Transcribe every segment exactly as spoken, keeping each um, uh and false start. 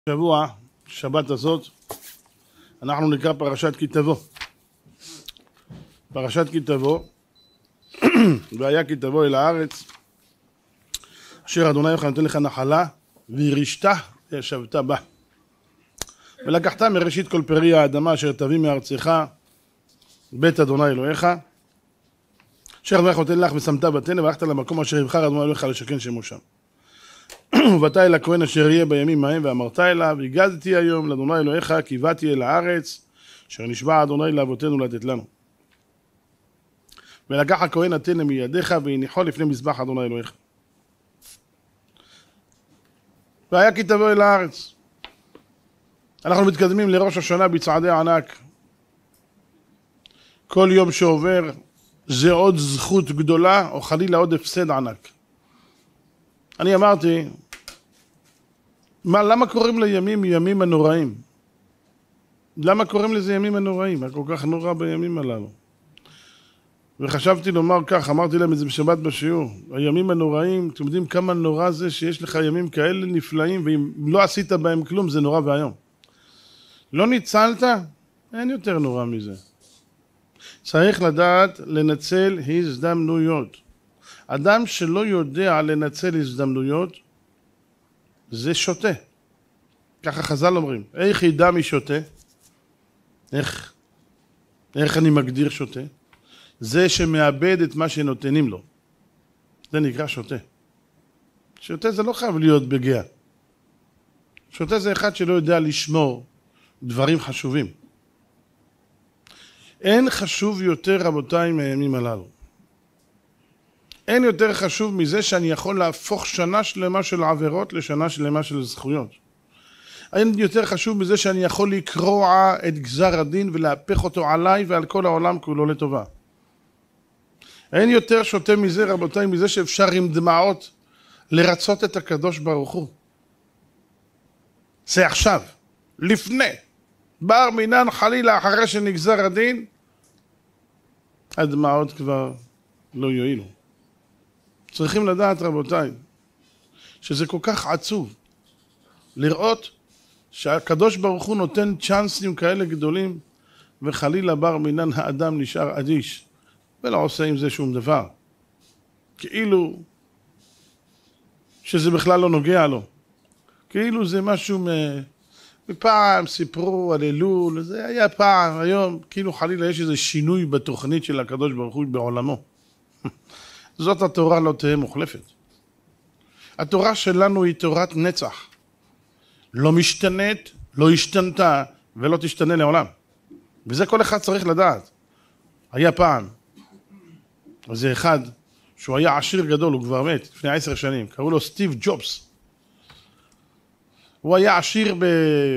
שבוע, שבת הזאת, אנחנו נקרא פרשת כי תבוא. פרשת כי תבוא, והיה כי תבוא אל הארץ, אשר אדוני אלוהיך נותן לך נחלה, וירשת וישבת בה. ולקחת מראשית כל פרי האדמה אשר תביא מארצך, בית אדוני אלוהיך, אשר אדוני נותן לך ושמת בתנה, והלכת למקום אשר יבחר אדוני אלוהיך לשכן שמו שם. ובאת אל הכהן אשר יהיה בימים ההם, ואמרת אליו, הגדתי היום לאדוני אלוהיך, כי באתי אל הארץ, אשר נשבע אדוני לאבותינו לתת לנו. ולקח הכהן התנה מידיך, והניחו לפני מזבח אדוני אלוהיך. והיה כי תבוא אל הארץ. אנחנו מתקדמים לראש השנה בצעדי ענק. כל יום שעובר זה עוד זכות גדולה, או חלילה עוד הפסד ענק. אני אמרתי, מה, למה קוראים לימים ימים הנוראים? למה קוראים לזה ימים הנוראים? מה כל כך נורא בימים הללו? וחשבתי לומר כך, אמרתי להם את זה בשבת בשיעור, הימים הנוראים, אתם יודעים כמה נורא זה שיש לך ימים כאלה נפלאים, ואם לא עשית בהם כלום זה נורא והיום. לא ניצלת? אין יותר נורא מזה. צריך לדעת לנצל הזדמנויות. אדם שלא יודע לנצל הזדמנויות, זה שוטה. ככה חז"ל אומרים. איך ידע מי שוטה? איך? איך אני מגדיר שוטה? זה שמאבד את מה שנותנים לו. זה נקרא שוטה. שוטה זה לא חייב להיות בגאה. שוטה זה אחד שלא יודע לשמור דברים חשובים. אין חשוב יותר, רבותיי, מהימים הללו. אין יותר חשוב מזה שאני יכול להפוך שנה שלמה של עבירות לשנה שלמה של זכויות. אין יותר חשוב מזה שאני יכול לקרוע את גזר הדין ולהפך אותו עליי ועל כל העולם כולו לטובה. אין יותר שוטה מזה, רבותיי, מזה שאפשר עם דמעות לרצות את הקדוש ברוך הוא. זה עכשיו, לפני, בר מינן חלילה אחרי שנגזר הדין, הדמעות כבר לא יועילו. צריכים לדעת, רבותיי, שזה כל כך עצוב לראות שהקדוש ברוך הוא נותן צ'אנסים כאלה גדולים, וחלילה בר מינן האדם נשאר אדיש ולא עושה עם זה שום דבר, כאילו שזה בכלל לא נוגע לו, כאילו זה משהו מ... מפעם סיפרו על אלול, זה היה פעם, היום כאילו חלילה יש איזה שינוי בתוכנית של הקדוש ברוך הוא בעולמו. זאת התורה לא תהיה מוחלפת. התורה שלנו היא תורת נצח. לא משתנית, לא השתנתה ולא תשתנה לעולם. וזה כל אחד צריך לדעת. היה פעם, זה אחד שהוא היה עשיר גדול, הוא כבר מת לפני עשר שנים, קראו לו סטיב ג'ובס. הוא היה עשיר ב...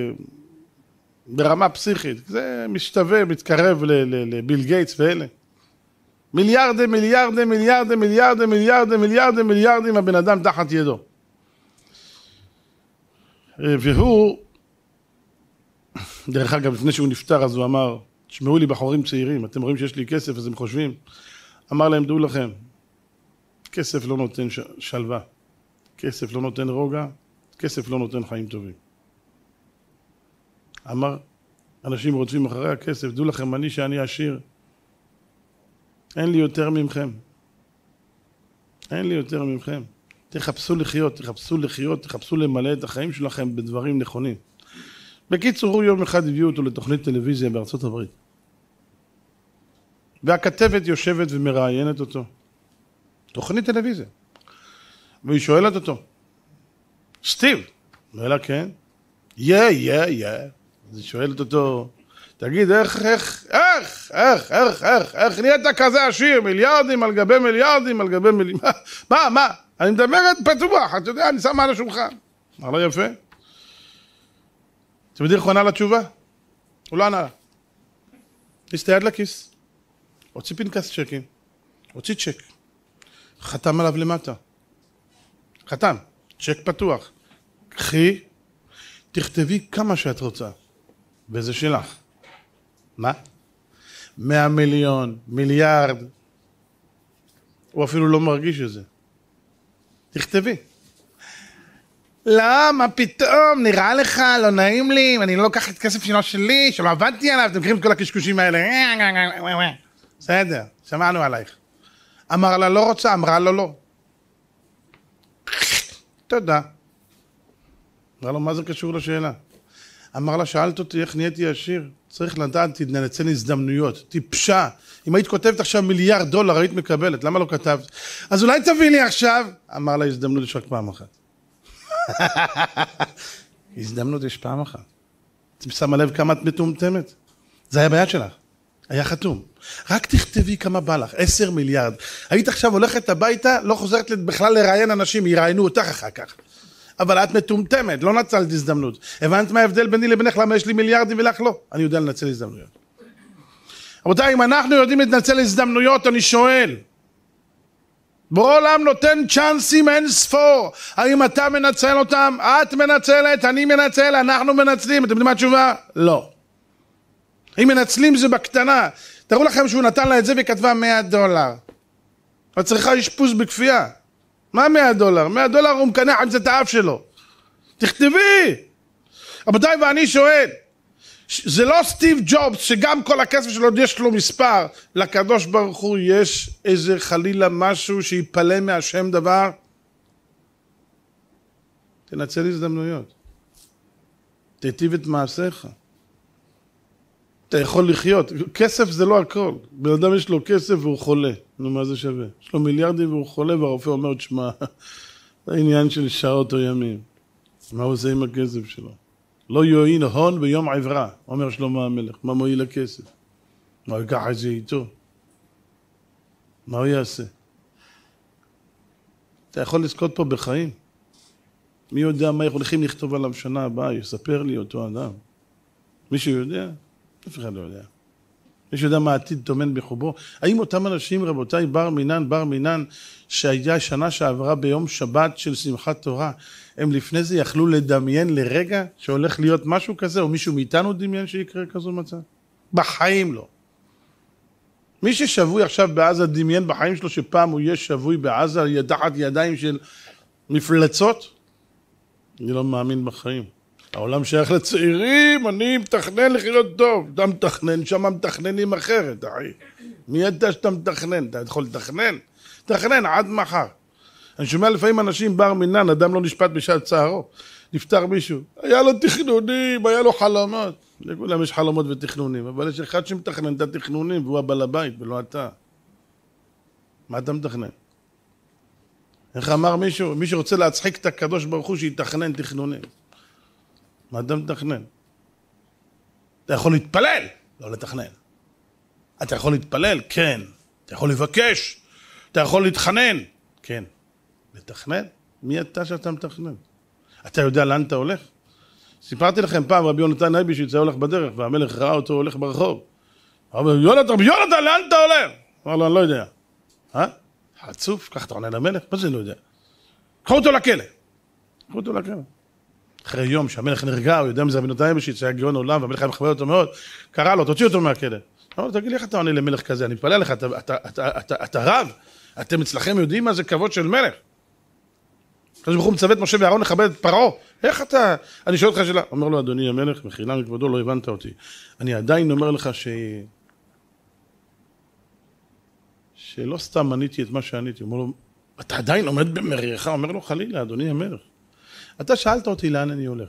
ברמה פסיכית, זה משתווה, מתקרב ל... ל... לביל גייטס ואלה. מיליארדים, מיליארדים, מיליארדים, מיליארדים, מיליארדים, מיליארדים, מיליארדים, הבן אדם תחת ידו. והוא, דרך אגב, לפני שהוא נפטר, אז הוא אמר, תשמעו לי בחורים צעירים, אתם רואים שיש לי כסף, אז הם חושבים, אמר להם, דעו לכם, כסף לא נותן שלווה, כסף לא נותן רוגע, כסף לא נותן חיים טובים. אמר, אנשים רודפים אחרי הכסף, דעו לכם, אני שאני עשיר, אין לי יותר ממכם. אין לי יותר ממכם. תחפשו לחיות, תחפשו לחיות, תחפשו למלא את החיים שלכם בדברים נכונים. בקיצור, הוא יום אחד הביאו אותו לתוכנית טלוויזיה בארצות הברית. והכתבת יושבת ומראיינת אותו. תוכנית טלוויזיה. והיא שואלת אותו, סטיב, ואלה כן? יא, יא, יא. אז היא שואלת אותו, תגיד, איך, איך, איך, איך, איך, איך, איך נהיית כזה עשיר, מיליארדים על גבי מיליארדים על גבי מיליארדים, מה, מה, אני מדברת פתוח, אתה יודע, אני שם על השולחן. אמר לה יפה. אתם יודעים איך הוא ענה לתשובה? הוא לא ענה לה. הכניס את היד לכיס, הוציא פנקס צ'קים, הוציא צ'ק, חתם עליו למטה, חתם, צ'ק פתוח, קחי, תכתבי כמה שאת רוצה, וזה שלך. מה? מאה מיליון, מיליארד. הוא אפילו לא מרגיש את זה. תכתבי. לא, מה פתאום, נראה לך, לא נעים לי, אני לא לוקח את כסף שלו שלי, שלא עבדתי עליו, אתם מכירים את כל הקשקושים האלה. בסדר, שמענו עלייך. אמר לה, לא רוצה, אמרה לו, לא. תודה. אמר לו, מה זה קשור לשאלה? אמר לה, שאלת אותי איך נהייתי עשיר? צריך לדעת, תנצל הזדמנויות, טיפשה. אם היית כותבת עכשיו מיליארד דולר, היית מקבלת, למה לא כתבת? אז אולי תביא לי עכשיו. אמר לה, הזדמנות יש רק פעם אחת. הזדמנות יש פעם אחת. את שמה לב כמה את מטומטמת? זה היה ביד שלך. היה חתום. רק תכתבי כמה בא לך, עשר מיליארד. היית עכשיו הולכת הביתה, לא חוזרת בכלל לראיין אנשים, יראיינו אותך אחר כך. אבל את מטומטמת, לא נצלת הזדמנות. הבנת מה ההבדל ביני לבינך, למה יש לי מיליארדים ולך לא? אני יודע לנצל הזדמנויות. רבותיי, אם אנחנו יודעים לנצל הזדמנויות, אני שואל, בורא עולם נותן צ'אנסים אין ספור. האם אתה מנצל אותם? את מנצלת, אני מנצל, אנחנו מנצלים. אתם יודעים מה התשובה? לא. אם מנצלים זה בקטנה. תראו לכם שהוא נתן לה את זה וכתבה מאה דולר. את צריכה אשפוז בכפייה. מה מאה דולר? מאה דולר הוא מקנח עם זה את האף שלו. תכתבי. רבותיי, ואני שואל, זה לא סטיב ג'ובס שגם כל הכסף שלו יש לו מספר, לקדוש ברוך הוא יש איזה חלילה משהו שיפלא מהשם דבר? תנצל הזדמנויות, תיטיב את מעשיך, אתה יכול לחיות. כסף זה לא הכל. בן אדם יש לו כסף והוא חולה, נו מה זה שווה? יש לו מיליארדים והוא חולה והרופא אומר, תשמע, זה עניין של שעות או ימים, מה הוא עושה עם הכסף שלו? לא יועיל הון ביום עברה, אומר שלמה המלך. מה מועיל הכסף? מה הוא ייקח את זה איתו? מה הוא יעשה? אתה יכול לזכות פה בחיים. מי יודע מה הולכים לכתוב עליו שנה הבאה? יספר לי אותו אדם. מישהו יודע? אף אחד לא יודע. מישהו יודע מה העתיד טומן בחובו? האם אותם אנשים, רבותיי, בר מינן, בר מינן, שהיה שנה שעברה ביום שבת של שמחת תורה, הם לפני זה יכלו לדמיין לרגע שהולך להיות משהו כזה, או מישהו מאיתנו דמיין שיקרה כזו מצב? בחיים לא. מי ששבוי עכשיו בעזה דמיין בחיים שלו שפעם הוא יהיה שבוי בעזה, תחת ידיים של מפלצות? אני לא מאמין בחיים. העולם שייך לצעירים, אני מתכנן לחיות טוב. אתה מתכנן, שם מתכננים אחרת, אחי. מי אתה שאתה מתכנן? אתה יכול לתכנן? תכנן עד מחר. אני שומע לפעמים אנשים בר מינן, אדם לא נשפט בשעת צערו. נפטר מישהו, היה לו תכנונים, היה לו חלומות. לכולם יש חלומות ותכנונים, אבל יש אחד שמתכנן את התכנונים, והוא הבעל הבית, ולא אתה. מה אתה מתכנן? איך אמר מישהו? מי שרוצה להצחיק את הקדוש ברוך הוא, שיתכנן תכנונים. מה אתה מתכנן? אתה יכול להתפלל, לא לתכנן. אתה יכול להתפלל? כן. אתה יכול לבקש? אתה יכול להתחנן? כן. לתכנן? מי אתה שאתה מתכנן? אתה יודע לאן אתה הולך? סיפרתי לכם פעם, רבי יונתן אייבשיץ היה הולך בדרך, והמלך ראה אותו הולך ברחוב. אמר לו, יונתן, יונתן, לאן אתה הולך? אמר לו, אני לא יודע. אה? חצוף, ככה אתה עונה למלך? מה זה לא יודע? קחו אותו לכלא. קחו אותו לכלא. אחרי יום שהמלך נרגע, הוא יודע מזה רבי יונתן אייבשיץ, שהיה גאון עולם, והמלך היה מכבד אותו מאוד, קרא לו, תוציא אותו מהכלא. אמר לו, תגיד לי איך אתה עונה למלך כזה? אני מתפלא לך, אתה, אתה, אתה, אתה, אתה רב? אתם אצלכם יודעים מה זה כבוד של מלך? הקדוש ברוך הוא מצווה את משה ואהרון לכבד את פרעה. איך אתה? אני שואל אותך שאלה. אומר לו, אדוני המלך, מחילה מכבודו, לא הבנת אותי. אני עדיין אומר לך ש... שלא סתם עניתי את מה שעניתי. הוא אומר לו, אתה עדיין עומד במריך? אומר לו, חלילה, אדוני המלך. אתה שאלת אותי לאן אני הולך.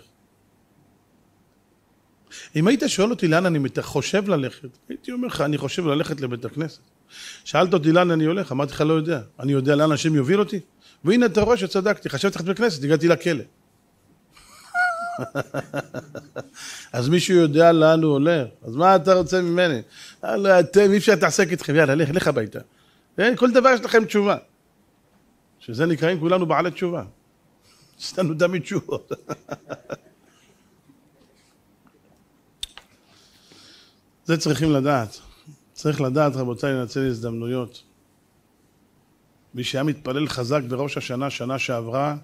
אם היית שואל אותי לאן אני חושב ללכת, הייתי אומר לך, אני חושב ללכת לבית הכנסת. שאלת אותי לאן אני הולך, אמרתי לך, לא יודע. אני יודע לאן השם יוביל אותי? והנה אתה רואה שצדקתי, חשבתי לך בכנסת, הגעתי לכלא. אז מישהו יודע לאן הוא הולך, אז מה אתה רוצה ממני? לא, אתם, אי אפשר תעסק איתכם, יאללה, לך, לך הביתה. כל דבר יש לכם תשובה. שזה נקראים כולנו בעלי תשובה. יש לנו תמיד תשובות. זה צריכים לדעת. צריך לדעת, רבותיי, לנצל הזדמנויות. מי שהיה מתפלל חזק בראש השנה, שנה שעברה,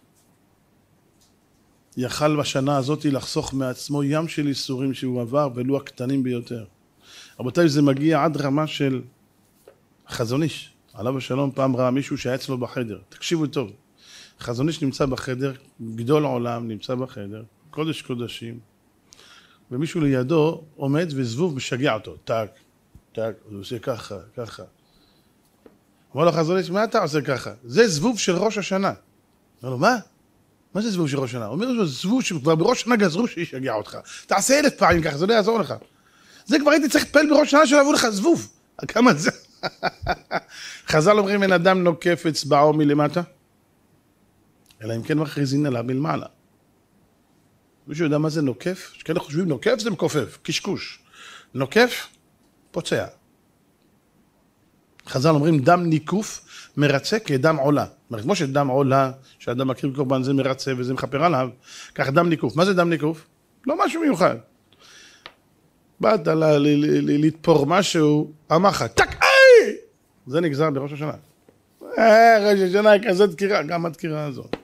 יכל בשנה הזאת לחסוך מעצמו ים של איסורים שהוא עבר, ולו הקטנים ביותר. רבותיי, זה מגיע עד רמה של חזון איש. עליו השלום פעם ראה מישהו שהיה אצלו בחדר. תקשיבו טוב. חזון איש נמצא בחדר, גדול העולם נמצא בחדר, קודש קודשים, ומישהו לידו עומד וזבוב משגע אותו, טק, טק, הוא עושה ככה, ככה. אומר לו חזון איש, מה אתה עושה ככה? זה זבוב של ראש השנה. אומר לו, מה? מה זה זבוב של ראש השנה? הוא אומר לו, זבוב שכבר בראש השנה גזרו שישגע אותך. תעשה אלף פעמים ככה, זה לא יעזור לך. זה כבר הייתי צריך לטפל בראש השנה שלו, לך זבוב. כמה זה? חז"ל אומרים, אין אדם נוקף אצבעו מלמטה, אלא אם כן מכריזין עליו מלמעלה. מישהו יודע מה זה נוקף? שכאלה חושבים, נוקף זה מכופף, קשקוש. נוקף, פוצע. חז"ל אומרים, דם ניקוף מרצה כדם עולה. זאת כמו שדם עולה, שאדם מקריב קורבן, זה מרצה וזה מחפר עליו, כך דם ניקוף. מה זה דם ניקוף? לא משהו מיוחד. באת לתפור משהו, אמרך, טק, איי! זה נגזר בראש השנה. אה, ראש השנה היא כזה דקירה, גם הדקירה הזאת.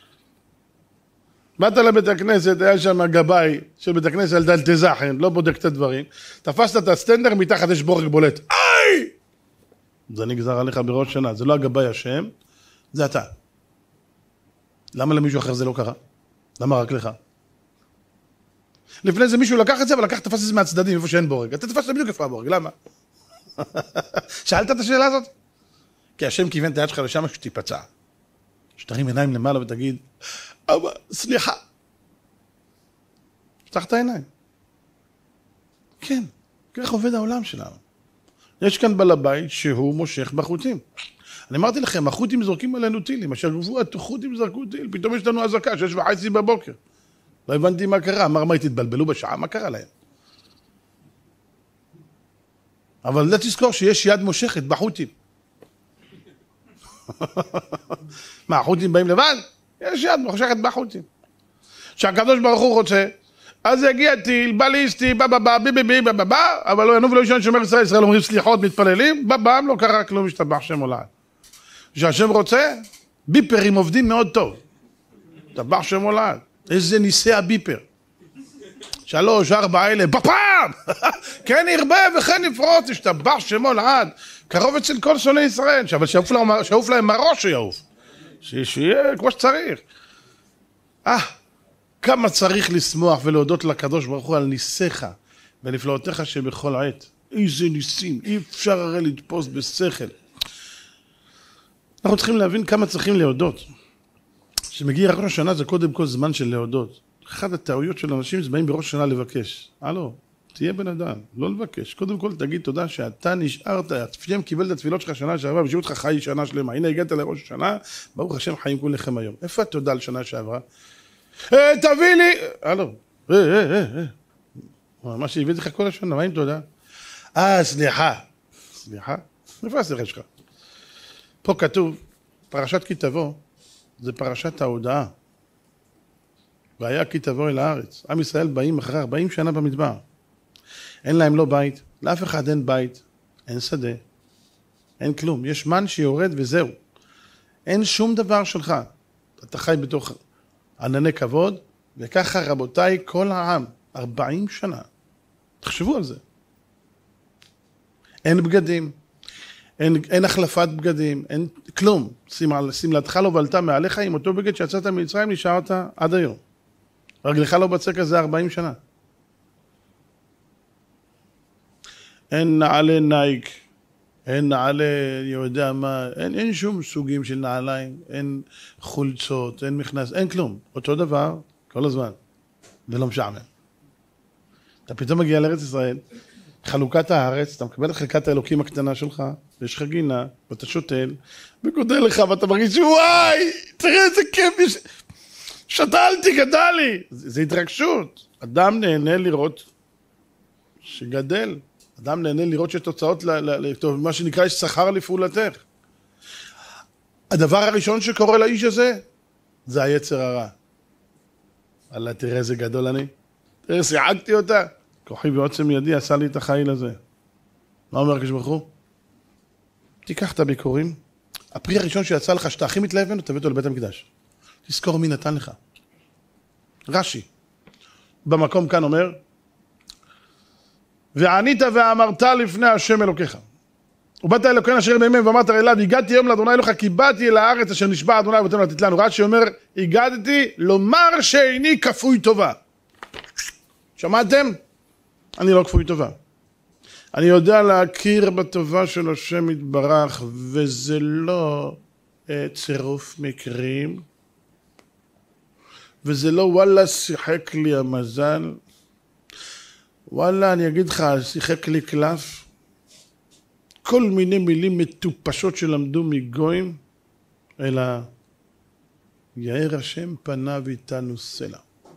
באת לבית הכנסת, היה שם גבאי של בית הכנסת על דלת זחן, לא בודק את הדברים, תפסת את הסטנדר, מתחת יש בורג בולט, איי! זה נגזר עליך בראש השנה, זה לא הגבאי השם, זה אתה. למה למישהו אחר זה לא קרה? למה רק לך? לפני זה מישהו לקח את זה, אבל לקח תפס את זה מהצדדים, איפה שאין בורג. אתה תפסת בדיוק איפה הבורג, למה? שאלת את השאלה הזאת? כי השם כיוון את היד שלך לשם שתיפצע. שתרים עיניים למעלה ותגיד, אבא, סליחה. פתח את העיניים. כן, כך עובד העולם שלנו. יש כאן בעל הבית שהוא מושך בחוטים. אני אמרתי לכם, החוטים זורקים עלינו טילים, אשר גבו החוטים זרקו טיל, פתאום יש לנו הזקה, שש וחצי בבוקר. לא הבנתי מה קרה, אמר מה תתבלבלו בשעה, מה קרה להם? אבל לא תזכור שיש יד מושכת בחוטים. מה, החוטים באים לבד? יש יד מושכת בחוטים. שהקדוש ברוך הוא רוצה, אז יגיע טיל, בליסטי, בא בא בא, בי בי בי, בא בא בא, אבל לא ינוב ולא ישון שומר ישראל, ישראל אומרים סליחות, מתפללים, בא בא, לא קרה כלום, משתבח שם עולד. כשהשם רוצה, ביפרים עובדים מאוד טוב. משתבח שם עולד. איזה ניסי הביפר. שלוש, ארבע אלה, בפעם! כן ירבה וכן יפרוץ, השתבח שמו לעד. קרוב אצל כל שונאי ישראל, אבל שעוף להם מהראש שיעוף. שיהיה כמו שצריך. אה, כמה צריך לשמוח ולהודות לקדוש ברוך הוא על ניסיך ולפלאותיך שבכל עת. איזה ניסים, אי אפשר הרי לתפוס בשכל. אנחנו צריכים להבין כמה צריכים להודות. כשמגיע ראש השנה זה קודם כל זמן של להודות. אחת הטעויות של אנשים זה באים בראש השנה לבקש. הלו, תהיה בן אדם, לא לבקש. קודם כל תגיד תודה שאתה נשארת, השם קיבל את התפילות שלך שנה שעברה, ושאו אותך חי שנה שלמה. הנה הגעת לראש השנה, ברוך השם חיים כולכם היום. איפה התודה על שנה שעברה? אה, תביא לי! הלו, אה, אה, אה, אה. מה שהבאתי לך כל השנה, מה עם תודה? אה, סליחה. סליחה? איפה השכל שלך? פה כתוב, פרשת כי תבוא, זה פרשת ההודעה. והיה כי תבוא אל הארץ. עם ישראל באים אחרי ארבעים שנה במדבר. אין להם לא בית, לאף אחד אין בית, אין שדה, אין כלום. יש מן שיורד וזהו. אין שום דבר שלך. אתה חי בתוך ענני כבוד, וככה רבותיי כל העם, ארבעים שנה. תחשבו על זה. אין בגדים, אין, אין החלפת בגדים, אין כלום. שמלתך לא בלטה מעליך עם אותו בגד שיצאת ממצרים, נשארת עד היום. רגלך לא בצק הזה ארבעים שנה. אין נעלי נייק, אין נעלי, אני יודע מה, אין, אין שום סוגים של נעליים, אין חולצות, אין מכנס, אין כלום. אותו דבר, כל הזמן. ולא משעמם. אתה פתאום מגיע לארץ ישראל, חלוקת הארץ, אתה מקבל את חלקת האלוקים הקטנה שלך, ויש לך גינה, ואתה שותל, וגודל לך, ואתה מרגיש, וואי, תראה איזה כיף, יש... שתלתי, גדל לי. זה, זה התרגשות. אדם נהנה לראות שגדל. אדם נהנה לראות שיש תוצאות, ל, ל, ל, טוב, מה שנקרא, יש שכר לפעולתך. הדבר הראשון שקורה לאיש הזה, זה היצר הרע. אללה, תראה איזה גדול אני. תראה, שיחקתי אותה. כוחי ועוצם ידי עשה לי את החיל הזה. מה אומר הקדוש ברוך הוא? תיקח את הביקורים. הפרי הראשון שיצא לך, שאתה הכי מתלהב ממנו, תביא אותו לבית המקדש. תזכור מי נתן לך. רש"י. במקום כאן אומר, וענית ואמרת לפני השם אלוקיך. ובאת אלוקינו אשר מימיהם ואמרת אליו, הגעתי היום לאדוני אלוהיך, כי באתי אל הארץ אשר נשבע אדוני אבותינו לתת לנו. רש"י אומר, הגעתי לומר שאיני כפוי טובה. שמעתם? אני לא כפוי טובה. אני יודע להכיר בטובה של השם יתברך, וזה לא צירוף מקרים, וזה לא וואלה שיחק לי המזל, וואלה אני אגיד לך, שיחק לי קלף, כל מיני מילים מטופשות שלמדו מגויים, אלא יאר השם פניו איתנו סלע.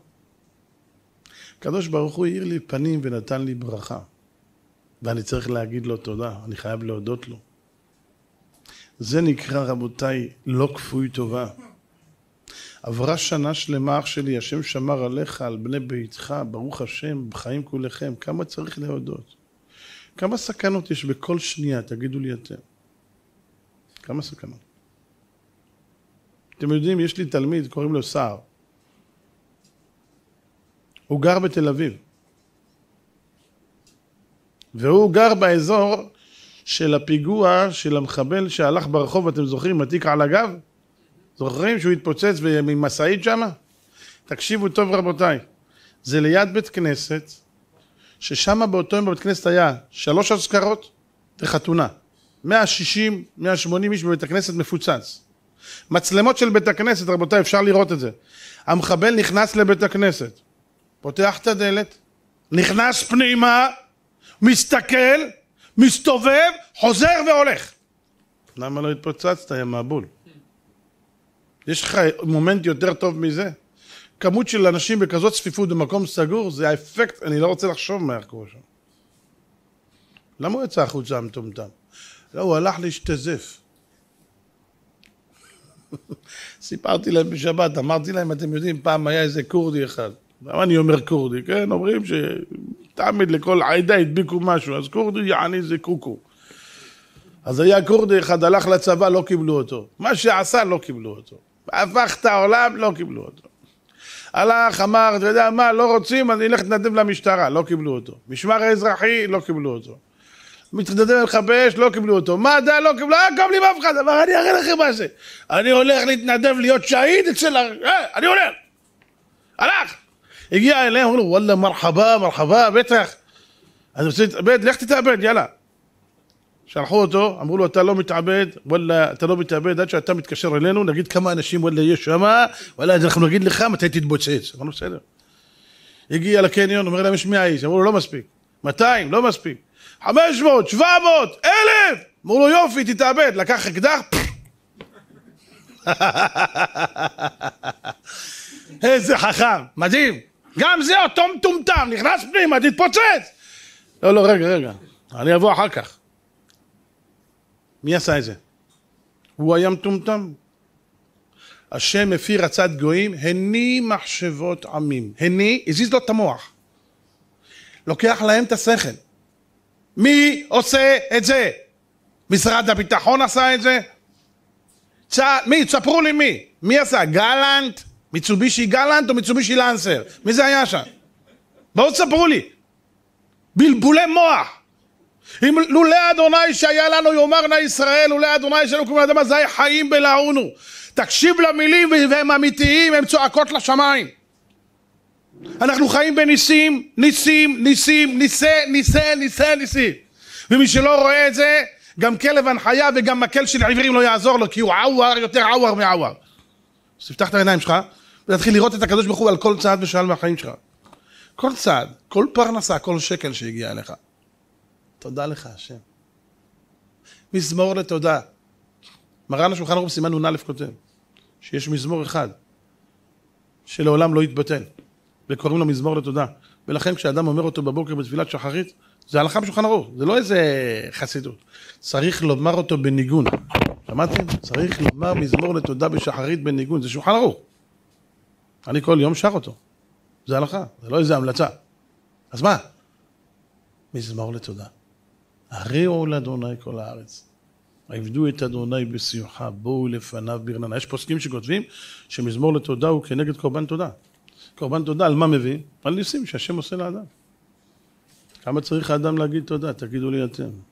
הקדוש ברוך הוא האיר לי פנים ונתן לי ברכה, ואני צריך להגיד לו תודה, אני חייב להודות לו. זה נקרא רבותיי לא כפוי טובה. עברה שנה שלמה אח שלי, השם שמר עליך, על בני ביתך, ברוך השם, בחיים כולכם, כמה צריך להודות? כמה סכנות יש בכל שנייה, תגידו לי אתם. כמה סכנות. אתם יודעים, יש לי תלמיד, קוראים לו סער. הוא גר בתל אביב. והוא גר באזור של הפיגוע של המחבל שהלך ברחוב, אתם זוכרים, מתיק על הגב? זוכרים שהוא התפוצץ ממסעית שם? תקשיבו טוב רבותיי, זה ליד בית כנסת, ששם באותו יום בבית כנסת היה שלוש אזכרות וחתונה. מאה שישים, מאה שמונים איש בבית הכנסת מפוצץ. מצלמות של בית הכנסת, רבותיי, אפשר לראות את זה. המחבל נכנס לבית הכנסת, פותח את הדלת, נכנס פנימה, מסתכל, מסתובב, חוזר והולך. למה לא התפוצצת, יא מבול? יש לך מומנט יותר טוב מזה? כמות של אנשים בכזאת צפיפות במקום סגור, זה האפקט, אני לא רוצה לחשוב מה קורה שם. למה הוא יצא החוצה המטומטם? לא, הוא הלך להשתזף. סיפרתי להם בשבת, אמרתי להם, אתם יודעים, פעם היה איזה קורדי אחד. למה אני אומר קורדי? כן, אומרים שתמיד לכל עדה הדביקו משהו, אז קורדי יעני זה קוקו. אז היה קורדי אחד, הלך לצבא, לא קיבלו אותו. מה שעשה, לא קיבלו אותו. הפך את העולם, לא קיבלו אותו. הלך, אמר, אתה יודע מה, לא רוצים, אני אלך להתנדב למשטרה, לא קיבלו אותו. משמר האזרחי, לא קיבלו אותו. מתנדב לחבש, לא קיבלו אותו. מד"א, לא קיבלו, לא קבלים אף אחד, אבל אני אראה לכם מה זה. אני הולך להתנדב להיות שהיד אצל ה... אה, אני הולך. הלך. הגיע אליהם, אמרו לו, וואלה, מרחבה, מרחבה, בטח. אני רוצה להתאבד, לך תתאבד, יאללה. שלחו אותו, אמרו לו, אתה לא מתאבד, וואלה, אתה לא מתאבד, עד שאתה מתקשר אלינו, נגיד כמה אנשים, וואלה, יש שמה, וואלה, אנחנו נגיד לך מתי תתבוצץ. אמרו לו, בסדר. הגיע לקניון, אומר להם, יש מאה איש, אמרו לו, לא מספיק. מאתיים, לא מספיק. חמש מאות, שבע מאות, אלף! אמרו לו, יופי, תתאבד. לקח אקדח, איזה חכם, מדהים. גם זה אותו מטומטם, נכנס פנימה, תתפוצץ. לא, לא, רגע, רגע. אני אבוא אחר כך. מי עשה את זה? הוא היה מטומטם. השם לפי רצת גויים, הני מחשבות עמים. הני, הזיז לו את המוח. לוקח להם את השכל. מי עושה את זה? משרד הביטחון עשה את זה? צ... מי? תספרו לי מי. מי עשה? גלנט? מיצובישי גלנט או מיצובישי לנסר? מי זה היה שם? בואו תספרו לי. בלבולי מוח. אם לולא אדוני שהיה לנו יאמר נא ישראל, לולא אדוני שלנו כמו אדם אזי חיים בלעונו. תקשיב למילים והם אמיתיים, הם צועקות לשמיים. אנחנו חיים בניסים, ניסים, ניסים, ניסה, ניסה, ניסה, ניסים. ומי שלא רואה את זה, גם כלב הנחיה וגם מקל של עברים לא יעזור לו, כי הוא עוור יותר עוור מעוור. אז תפתח את העיניים שלך, ותתחיל לראות את הקדוש ברוך הוא על כל צעד ושעל מהחיים שלך. כל צעד, כל פרנסה, כל שקל שהגיע אליך. תודה לך השם. מזמור לתודה. מרן השולחן ערוך בסימן נ"א כותב, שיש מזמור אחד, שלעולם לא יתבטל, וקוראים לו מזמור לתודה. ולכן כשאדם אומר אותו בבוקר בתפילת שחרית, זה הלכה בשולחן ערוך, זה לא איזה חסידות. צריך לומר אותו בניגון. שמעתם? צריך לומר מזמור לתודה בשחרית בניגון, זה שולחן ערוך. אני כל יום שר אותו. זה הלכה, זה לא איזה המלצה. אז מה? מזמור לתודה. הריעו לאדוני כל הארץ. עבדו את אדוני בשמחה, בואו לפניו ברננה. יש פוסקים שכותבים שמזמור לתודה הוא כנגד קורבן תודה. קורבן תודה על מה מביא? על ניסים שהשם עושה לאדם. כמה צריך האדם להגיד תודה? תגידו לי אתם.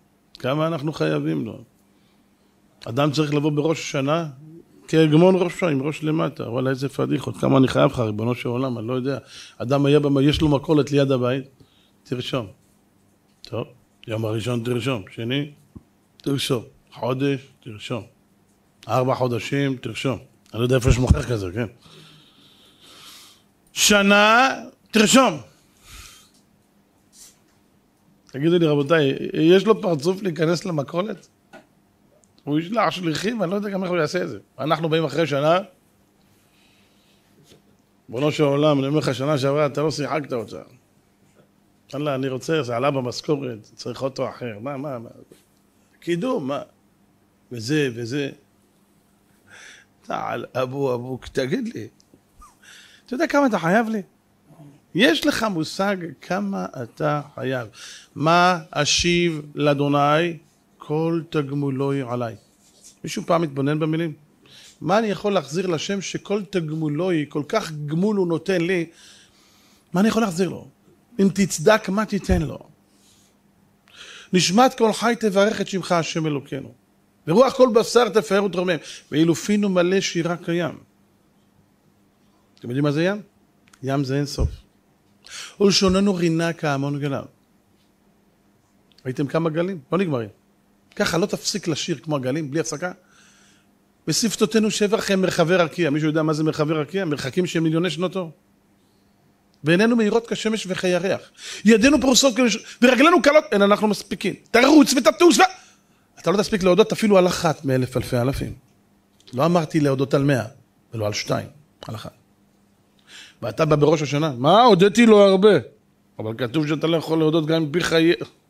כמה אנחנו חייבים לו. אדם צריך לבוא בראש השנה, כהגמון ראשו, עם ראש למטה. וואלה, איזה פדיחות, כמה אני חייב לך, ריבונו של עולם, אני לא יודע. אדם היה, יש לו מכולת ליד הבית, תרשום. טוב, יום הראשון תרשום, שני, תרשום. חודש, תרשום. ארבע חודשים, תרשום. אני לא יודע איפה יש מוכר כזה, כן? שנה, תרשום. תגידו לי, רבותיי, יש לו פרצוף להיכנס למכולת? הוא ישלח שליחים, אני לא יודע גם איך הוא יעשה את זה. אנחנו באים אחרי שנה, בונו של העולם, אני אומר לך, שנה שעברה, אתה לא שיחקת אותה. אללה, אני רוצה, זה עלה במשכורת, צריך אותו אחר. מה, מה, מה? קידום, מה? וזה, וזה. תעל, אבו, אבו, תגיד לי. אתה יודע כמה אתה חייב לי? יש לך מושג כמה אתה חייב. מה אשיב לאדוני? כל תגמולוי עליי. מישהו פעם מתבונן במילים? מה אני יכול להחזיר לשם שכל תגמולוי, כל כך גמול הוא נותן לי, מה אני יכול להחזיר לו? אם תצדק, מה תיתן לו? נשמת כל חי תברך את שמך השם אלוקינו. ורוח כל בשר תפאר ותרומם. ואילו פינו מלא שירה קיים. אתם יודעים מה זה ים? ים זה אין סוף. ולשוננו רינה כהמון גליו. ראיתם כמה גלים? לא נגמרים. ככה לא תפסיק לשיר כמו הגלים, בלי הפסקה. בשפתותינו שבח הם מרחבי רקיע. מישהו יודע מה זה מרחבי רקיע? מרחקים של מיליוני שנות אור. ועינינו מהירות כשמש וכירח. ידינו פרוסות ורגלינו קלות. אין אנחנו מספיקים. תרוץ ותטוס ו... אתה לא תספיק להודות אפילו על אחת מאלף אלפי אלפים. לא אמרתי להודות על מאה, ולא על שתיים, על אחת. ואתה בא בראש השנה, מה? הודיתי לו הרבה. אבל כתוב שאתה לא יכול להודות גם בי חיי...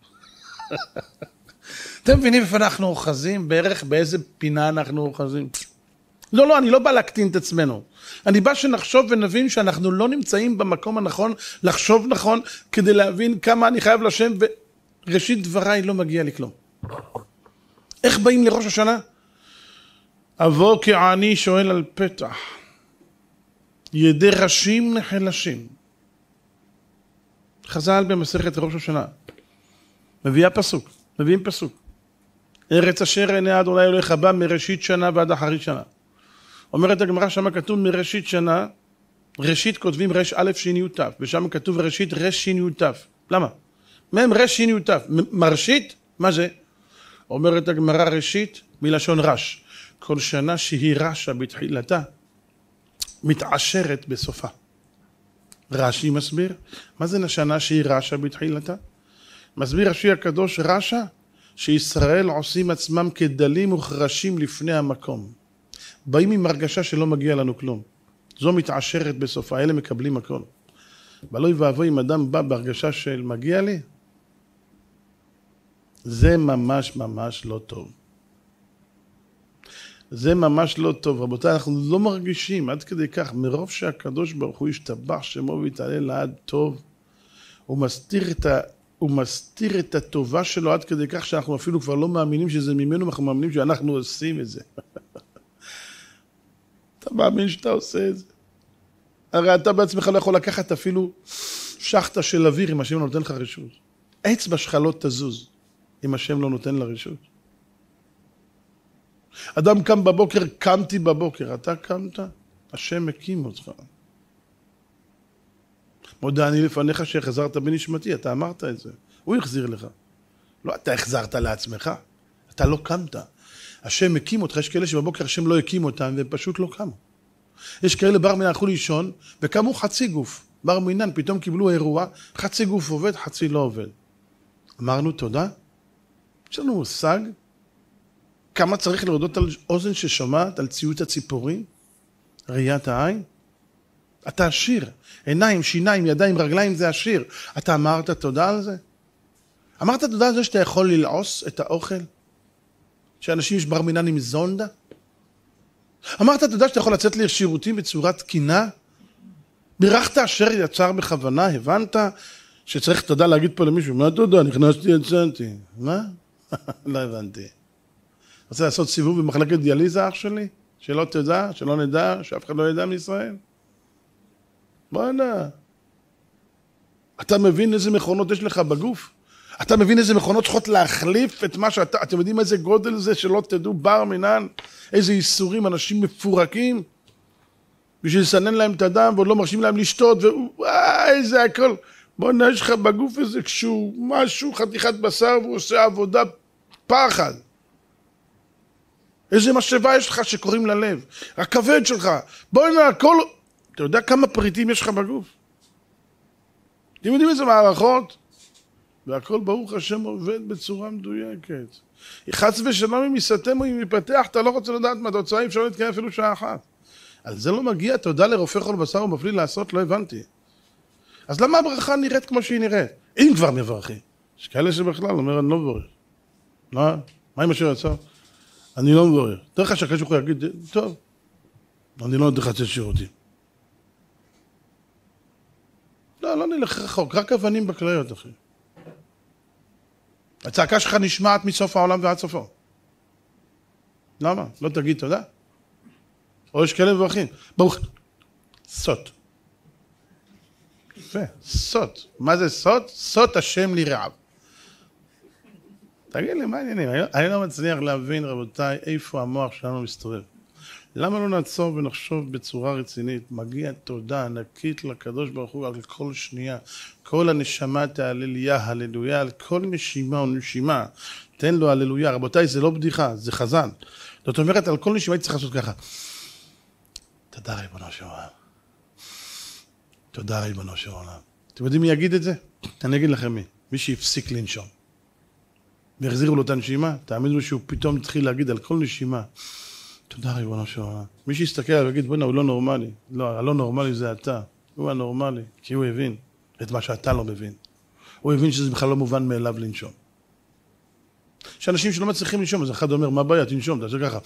אתם מבינים איפה אנחנו אוחזים? בערך באיזה פינה אנחנו אוחזים? לא, לא, אני לא בא להקטין את עצמנו. אני בא שנחשוב ונבין שאנחנו לא נמצאים במקום הנכון, לחשוב נכון, כדי להבין כמה אני חייב לשם, וראשית דבריי לא מגיע לי כלום. איך באים לראש השנה? אבוא כעני שואל על פתח. ידי ראשים נחלשים. חז"ל במסכת ראש השנה. מביאה פסוק, מביאים פסוק. ארץ אשר עיני אדוני אלוהיך בא מראשית שנה ועד אחרית שנה. אומרת הגמרא שם כתוב מראשית שנה, ראשית כותבים רש א' שין י' ת', ושם כתוב ראשית רש שין י' ת'. למה? מהם רש שין י' ת'. מראשית? מה זה? אומרת הגמרא ראשית מלשון רש. כל שנה שהיא רשה בתחילתה, מתעשרת בסופה. רש"י מסביר, מה זה שנה שהיא רשה בתחילתה? מסביר רש"י הקדוש רשה, שישראל עושים עצמם כדלים וכרשים לפני המקום. באים עם הרגשה שלא מגיע לנו כלום. זו מתעשרת בסופה, אלה מקבלים הכל. ולא יבואו אם אדם בא בהרגשה של מגיע לי, זה ממש ממש לא טוב. זה ממש לא טוב. רבותיי, אנחנו לא מרגישים עד כדי כך, מרוב שהקדוש ברוך הוא ישתבח שמו ויתעלה לעד טוב, הוא מסתיר את ה... הוא מסתיר את הטובה שלו עד כדי כך שאנחנו אפילו כבר לא מאמינים שזה ממנו, אנחנו מאמינים שאנחנו עושים את זה. אתה מאמין שאתה עושה את זה? הרי אתה בעצמך לא יכול לקחת אפילו שחטה של אוויר אם השם לא נותן לך רשות. אצבע שלך לא תזוז אם השם לא נותן לה רשות. אדם קם בבוקר, קמתי בבוקר, אתה קמת, השם הקים אותך. מודה אני לפניך שהחזרת בנשמתי, אתה אמרת את זה, הוא החזיר לך. לא, אתה החזרת לעצמך, אתה לא קמת. השם הקים אותך, יש כאלה שבבוקר השם לא הקים אותם, והם פשוט לא קמו. יש כאלה בר מינן הלכו לישון, וקמו חצי גוף. בר מינן, פתאום קיבלו אירוע, חצי גוף עובד, חצי לא עובד. אמרנו תודה, יש לנו מושג, כמה צריך להודות על אוזן ששומעת, על ציות הציפורים, ראיית העין. אתה עשיר, עיניים, שיניים, ידיים, רגליים, זה עשיר. אתה אמרת תודה על זה? אמרת תודה על זה שאתה יכול ללעוס את האוכל? שאנשים יש בר מינן עם זונדה? אמרת תודה שאתה יכול לצאת לשירותים בצורה תקינה? בירכת אשר יצר בכוונה, הבנת שצריך תודה להגיד פה למישהו, מה תודה? נכנסתי, יצאתי. מה? לא הבנתי. רוצה לעשות סיבוב במחלקת דיאליזה, אח שלי? שלא תדע, שלא נדע, שאף אחד לא ידע מישראל? בוא'נה. אתה מבין איזה מכונות יש לך בגוף? אתה מבין איזה מכונות צריכות להחליף את מה שאתה, אתם יודעים איזה גודל זה שלא תדעו בר מינן, איזה איסורים, אנשים מפורקים, בשביל לסנן להם את הדם ועוד לא מרשים להם לשתות, וואי, זה הכל. בוא נעש לך בגוף הזה כשהוא משהו, חתיכת בשר, והוא עושה עבודה פחד. איזה משאבה יש לך שקוראים ללב, הכבד שלך, בוא נע, הכל, אתה יודע כמה פריטים יש לך בגוף? אתם יודעים איזה מערכות? והכל ברוך השם עובד בצורה מדויקת. חס ושלום אם יסתם או אם יפתח, אתה לא רוצה לדעת מה התוצאה, אפשר להתקיים אפילו שעה אחת. על זה לא מגיע, תודה לרופא כל בשר ומפליל לעשות, לא הבנתי. אז למה הברכה נראית כמו שהיא נראית? אם כבר מברכי. יש כאלה שבכלל אומר, אני לא מברך. מה? מה עם אשר יצא? אני לא מברך. תראה לך שהקדוש ברוך הוא יגיד, טוב, אני לא יודע לצאת שירותים. לא, לא נלך רחוק, רק אבנים בכליות, אחי. הצעקה שלך נשמעת מסוף העולם ועד סופו. למה? לא תגיד תודה? או יש כאלה מברכים. ברוך, סוט. יפה, סוט. מה זה סוט? סוט השם לרעב. תגיד לי, מה העניינים? אני לא מצליח להבין, רבותיי, איפה המוח שלנו מסתובב. למה לא נעצור ונחשוב בצורה רצינית? מגיע תודה ענקית לקדוש ברוך הוא על כל שנייה. כל הנשמה תהללויה, הללויה, על כל נשימה ונשימה. תן לו הללויה. רבותיי, זה לא בדיחה, זה חזן. זאת אומרת, על כל נשימה צריך לעשות ככה. תודה ריבונו של עולם. תודה ריבונו של עולם. אתם יודעים מי יגיד את זה? אני אגיד לכם מי. מי שהפסיק לנשום. והחזירו לו את הנשימה, תאמינו שהוא פתאום התחיל להגיד על כל נשימה. תודה ריבונו של עולם. מי שיסתכל עליו ויגיד, בוא'נה, הוא לא נורמלי. לא, הלא נורמלי זה אתה. הוא הנורמלי, כי הוא הבין את מה שאתה לא מבין. הוא הבין שזה בכלל לא מובן מאליו לנשום. יש אנשים שלא מצליחים לנשום, אז אחד אומר, מה בעיה? תנשום, תעשה ככה.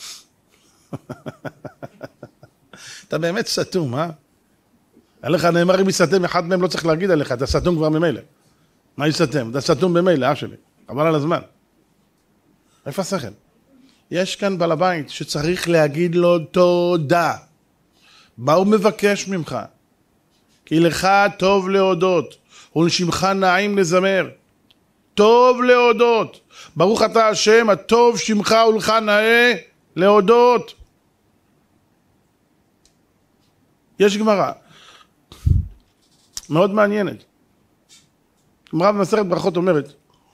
אתה באמת סתום, אה? עליך נאמר, אם יסתם, אחד מהם לא צריך להגיד עליך, אתה סתום כבר ממילא. מה יסתם? אתה סתום ממילא, אח שלי. אבל על הזמן. איפה השכל? יש כאן בעל הבית שצריך להגיד לו תודה. מה הוא מבקש ממך? כי לך טוב להודות, ולשמך נעים לזמר. טוב להודות. ברוך אתה השם, הטוב שמך ולך נאה להודות. יש גמרא. מאוד מעניינת. גמרא במסכת ברכות אומרת,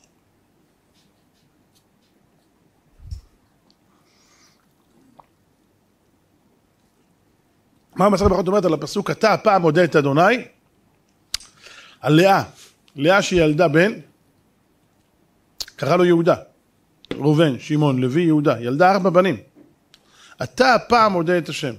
מה המסכת ברכות אומרת על הפסוק, אתה הפעם מודה את אדוני, על לאה, לאה שהיא ילדה בן, קרא לו יהודה, ראובן, שמעון, לוי, יהודה, ילדה ארבע בנים. אתה הפעם מודה את השם.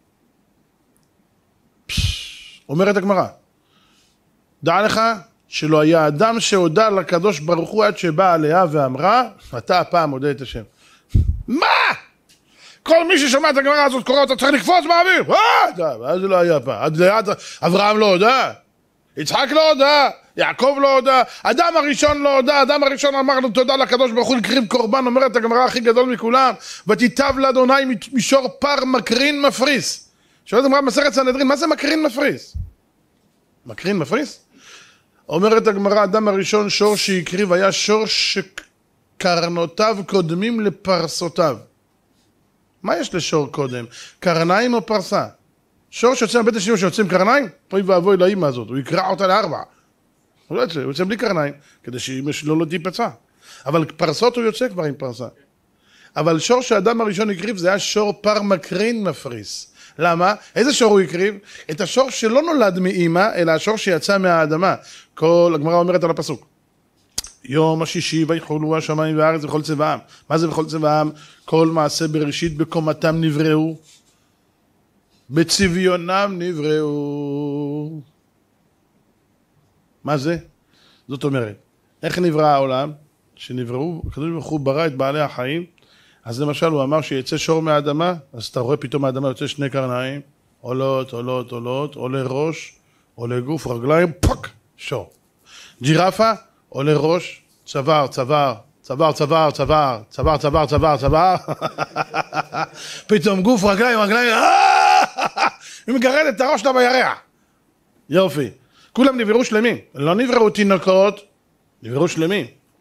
פש, אומרת הגמרא, דע לך שלא היה אדם שהודה לקדוש ברוך הוא עד שבאה לאה ואמרה, אתה הפעם מודה את השם. מה? כל מי ששומע את הגמרא הזאת קורא אותה צריך לקפוץ באוויר. אה, אז זה לא היה פעם. אברהם לא הודה, יצחק לא הודה, יעקב לא הודה, אדם הראשון לא הודה, אדם הראשון אמר לו תודה לקדוש ברוך הוא, הקריב קורבן, אומרת הגמרא הכי גדול מכולם, ותיטב לאדוני מישור פר מקרין מפריס. שואלת הגמרא במסכת סנהדרין, מה זה מקרין מפריס? מקרין מפריס? אומרת הגמרא, אדם הראשון שור שהקריב היה שור שקרנותיו קודמים לפרסותיו. מה יש לשור קודם? קרניים או פרסה? שור שיוצא מבית השני שיוצא עם קרניים? פוי ואבוי לאמא הזאת, הוא יקרע אותה לארבע. הוא לא יוצא, הוא יוצא בלי קרניים, כדי שאמא שלו לא תיפצע. אבל פרסות הוא יוצא כבר עם פרסה. אבל שור שהאדם הראשון הקריב זה היה שור פר מקרין מפריס. למה? איזה שור הוא הקריב? את השור שלא נולד מאמא, אלא השור שיצא מהאדמה. כל הגמרא אומרת על הפסוק. יום השישי ויחולו השמיים והארץ וכל צבעם. מה זה בכל צבעם? כל מעשה בראשית בקומתם נבראו. בצביונם נבראו. מה זה? זאת אומרת, איך נברא העולם? שנבראו, הקדוש ברוך הוא ברא את בעלי החיים. אז למשל הוא אמר שיצא שור מהאדמה, אז אתה רואה פתאום מהאדמה יוצא שני קרניים, עולות, עולות, עולות, עולה ראש, עולה גוף, רגליים, פק, שור. ג'ירפה, עולה ראש, צוואר, צוואר, צוואר, צוואר, צוואר, צוואר, צוואר, צוואר, צוואר, פתאום גוף, רגליים, רגליים, היא מגרדת את הראש שלה בירח. יופי. כולם נבראו שלמים, לא נבראו תינוקות, נבראו שלמים.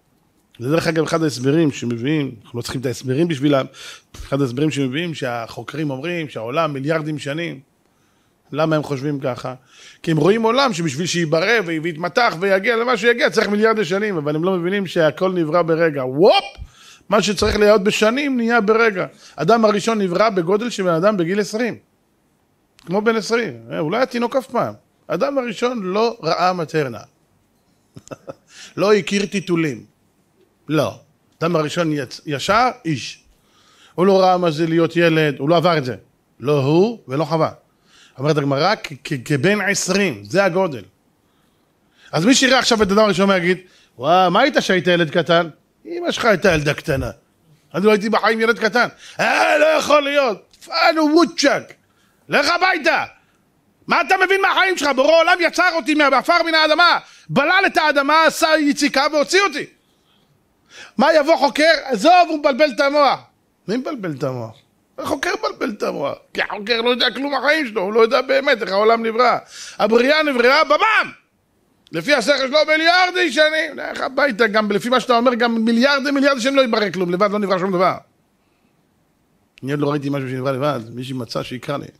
זה דרך אגב אחד ההסברים שמביאים, אנחנו לא צריכים את ההסברים בשבילם, אחד ההסברים שמביאים שהחוקרים אומרים שהעולם מיליארדים שנים. למה הם חושבים ככה? כי הם רואים עולם שבשביל שיברא ויתמתח ויגיע למה שיגיע צריך מיליארדי שנים, אבל הם לא מבינים שהכל נברא ברגע. וופ! מה שצריך להיות בשנים נהיה ברגע. אדם הראשון נברא בגודל של בן אדם בגיל עשרים. כמו בן עשרים. אולי התינוק אף פעם. אדם הראשון לא ראה מטרנה. לא הכיר טיטולים. לא. אדם הראשון ישר איש. הוא לא ראה מה זה להיות ילד, הוא לא עבר את זה. לא הוא ולא חווה. אומרת הגמרא, כבן עשרים, זה הגודל. אז מי שיראה עכשיו את אדם הראשון יגיד, וואו, מה היית שהיית ילד קטן? אמא שלך הייתה ילדה קטנה. אני לא הייתי בחיים ילד קטן. אה, לא יכול להיות. פאנו ווצ'ק. לך הביתה. מה אתה מבין מהחיים שלך? בורא עולם יצר אותי מהעפר מן האדמה. בלל את האדמה, עשה יציקה והוציא אותי. מה יבוא חוקר? עזוב, הוא מבלבל את המוח. מי מבלבל את המוח? החוקר מבלבל את המוח. כי החוקר לא יודע כלום מהחיים שלו, הוא לא יודע באמת איך העולם נברא. הבריאה נבראה בבם! לפי השכל שלו מיליארדי שנים. לך הביתה, גם לפי מה שאתה אומר, גם מיליארדי מיליארדי שנים לא יברא כלום, לבד לא נברא שום דבר. אני עוד לא ראיתי משהו שנברא לבד, מישהו מצא שיקרא לי.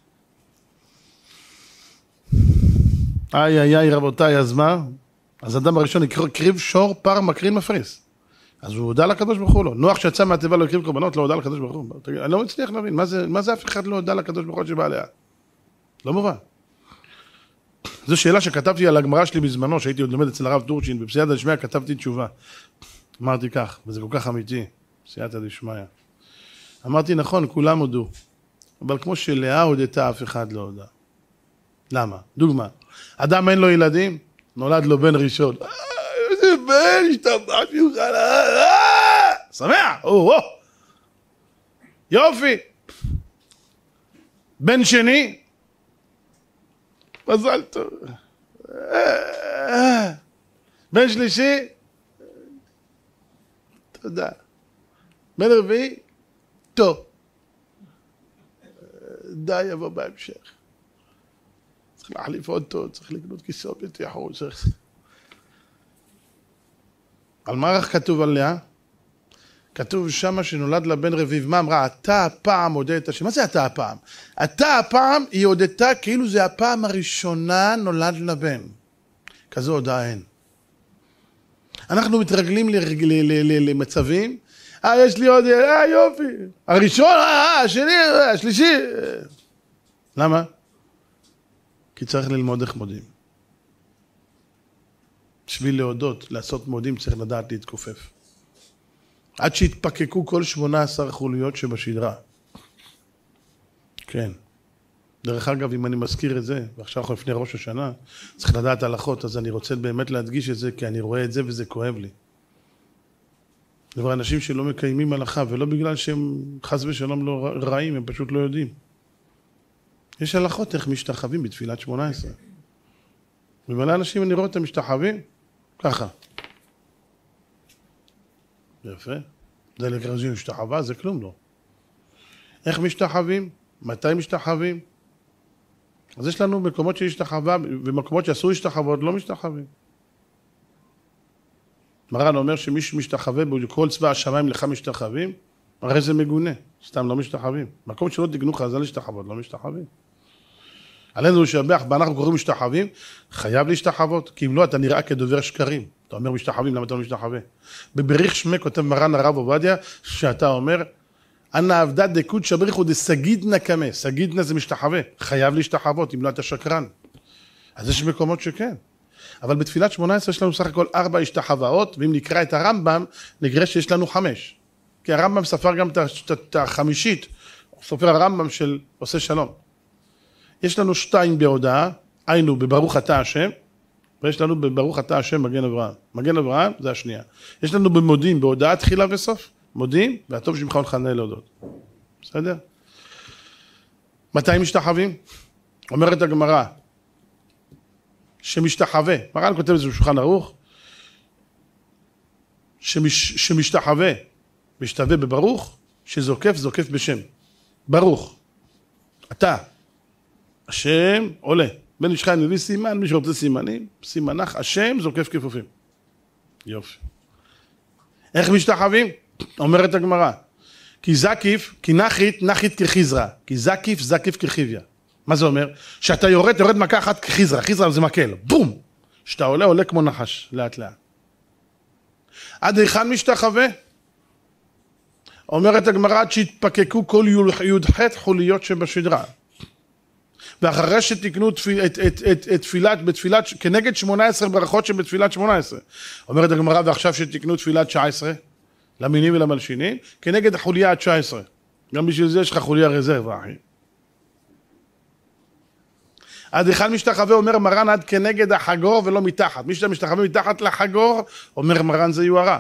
איי איי איי רבותיי, אז מה? אז אדם הראשון הקריב שור פר מקרין מפריס. אז הוא הודע לקדוש ברוך הוא לו. נוח שיצא מהטבע לא הקריב קורבנות, לא הודע לקדוש ברוך הוא. אני לא מצליח להבין, מה זה, מה זה אף אחד לא הודע לקדוש ברוך הוא שבא עליה? לא מובן. זו שאלה שכתבתי על הגמרא שלי בזמנו, שהייתי עוד לומד אצל הרב טורצ'ין, בפסייעתא דשמיא כתבתי תשובה. אמרתי כך, וזה כל כך אמיתי, פסייעתא דשמיא. אמרתי נכון, כולם הודו, אבל כמו שלאה הודתה, אף אחד לא הודע. למה? דוגמה, אדם אין לו ילדים, נולד לו בן ראשון. איזה בן, השתבח ממך, שמח, או, או. יופי. בן שני, מזל טוב. בן שלישי, תודה. בן רביעי, טוב. די יבוא בהמשך. צריך להחליף אותו, צריך לקנות כיסאות בטיחות. צריך... על מה רק כתוב עליה? כתוב שמה שנולד לבן רביב, מה אמרה? אתה הפעם הודית את השם. מה זה אתה הפעם? אתה הפעם היא הודתה כאילו זה הפעם הראשונה נולד לבן. כזו הודעה אין. אנחנו מתרגלים למצבים, אה יש לי עוד, אה יופי. הראשון, אה השני, השלישי. למה? כי צריך ללמוד איך מודים. בשביל להודות, לעשות מודים צריך לדעת להתכופף. עד שהתפקקו כל שמונה עשר חוליות שבשדרה. כן. דרך אגב, אם אני מזכיר את זה, ועכשיו אנחנו לפני ראש השנה, צריך לדעת הלכות, אז אני רוצה באמת להדגיש את זה, כי אני רואה את זה וזה כואב לי. דבר אנשים שלא מקיימים הלכה, ולא בגלל שהם חס ושלום לא רעים, הם פשוט לא יודעים. יש הלכות איך משתחווים בתפילת שמונה עשרה. ומלא אנשים אני רואה אותם משתחווים, ככה. יפה. זה לקרזים משתחווה, זה כלום לא. איך משתחווים? מתי משתחווים? אז יש לנו מקומות שיש השתחווה, ומקומות שאסור להשתחוות לא משתחווים. מרן אומר שמי שמשתחווה בכל צבא השמיים לך משתחווים, הרי זה מגונה, סתם לא משתחווים. מקום שלא תגנו חז"ל להשתחוות, לא משתחווים. עלינו לשבח, אנחנו קוראים משתחווים, חייב להשתחוות, כי אם לא אתה נראה כדובר שקרים. אתה אומר משתחווים, למה אתה לא משתחווה? בבריך שמי כותב מרן הרב עובדיה, שאתה אומר, אנא עבדה דקוד שבריך הוא דסגידנה כמה, סגידנה זה משתחווה, חייב להשתחוות, אם לא אתה שקרן. אז יש מקומות שכן. אבל בתפילת שמונה עשרה יש לנו סך הכל ארבע השתחוואות, ואם נקרא את הרמב"ם, נראה שיש לנו חמש. כי הרמב"ם ספר גם את החמישית, סופר הרמב"ם של עושה שלום. יש לנו שתיים בהודעה, היינו בברוך אתה השם, ויש לנו בברוך אתה השם מגן אברהם. מגן אברהם זה השנייה. יש לנו במודים, בהודעה תחילה וסוף, מודים, והטוב שמך ולחנה להודות. בסדר? מתי משתחווים? אומרת הגמרא, שמשתחווה, מרן כותב את זה בשולחן ערוך, שמש, שמשתחווה, משתווה בברוך, שזוקף, זוקף בשם. ברוך. אתה. השם עולה. בן איש חי מביא סימן, מי שרוצה סימנים, סימנך, השם זוקף כפופים. יופי. איך משתחווים? אומרת הגמרא. כי זקיף, כי נחית, נחית כחיזרה. כי זקיף, זקיף כחיביה. מה זה אומר? שאתה יורד, יורד מכה אחת כחיזרה. חיזרה זה מקל. בום! שאתה עולה, עולה כמו נחש, לאט לאט. עד היכן משתחווה? אומרת הגמרא, עד שהתפקקו כל י"ח חוליות שבשדרה. ואחרי שתקנו את, את, את, את, את תפילת, בתפילת, כנגד שמונה עשרה ברכות שבתפילת שמונה עשרה. אומרת הגמרא, ועכשיו שתקנו תפילת תשע עשרה, למינים ולמלשינים, כנגד החוליה ה-תשע עשרה. גם בשביל זה יש לך חוליה רזרבה, אחי. עד היכן משתחווה, אומר מרן, עד כנגד החגור ולא מתחת. מי שאתה משתחווה מתחת לחגור, אומר מרן זה יוהרה.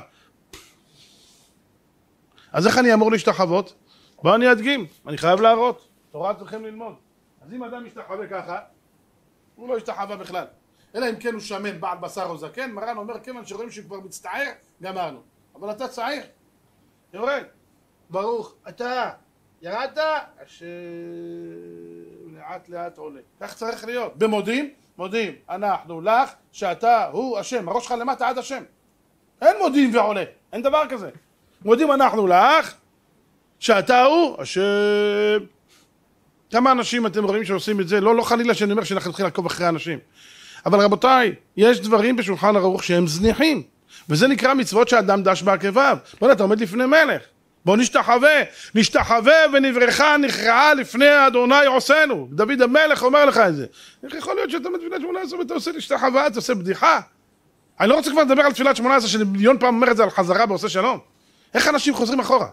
אז איך אני אמור להשתחוות? בואו אני אדגים, אני חייב להראות. תורה צריכים ללמוד. אז אם אדם משתחווה ככה, הוא לא השתחווה בכלל. אלא אם כן הוא שמן, בעל בשר או זקן, מרן אומר, כיוון שרואים שהוא כבר מצטער, גמרנו. אבל אתה צעיר, יורד. ברוך, אתה ירדת, אשר לאט לאט עולה. כך צריך להיות. במודים, מודים, אנחנו לך, שאתה הוא השם. הראש שלך למטה עד השם. אין מודים ועולה, אין דבר כזה. מודים אנחנו לך, שאתה הוא השם. כמה אנשים אתם רואים שעושים את זה? לא, לא חלילה שאני אומר שאנחנו נתחיל לעקוב אחרי אנשים. אבל רבותיי, יש דברים בשולחן ערוך שהם זניחים. וזה נקרא מצוות שהאדם דש בעקביו. לא יודע, אתה עומד לפני מלך. בוא נשתחווה, נשתחווה ונברכה נכרעה לפני אדוני עושנו. דוד המלך אומר לך את זה. איך יכול להיות שאתה בתפילת שמונה עשרה ואתה עושה להשתחווה, אתה עושה בדיחה? אני לא רוצה כבר לדבר על תפילת שמונה עשרה, שאני מיליון פעם אומר את זה על חזרה בעושה שלום. איך אנשים חוזרים אחורה?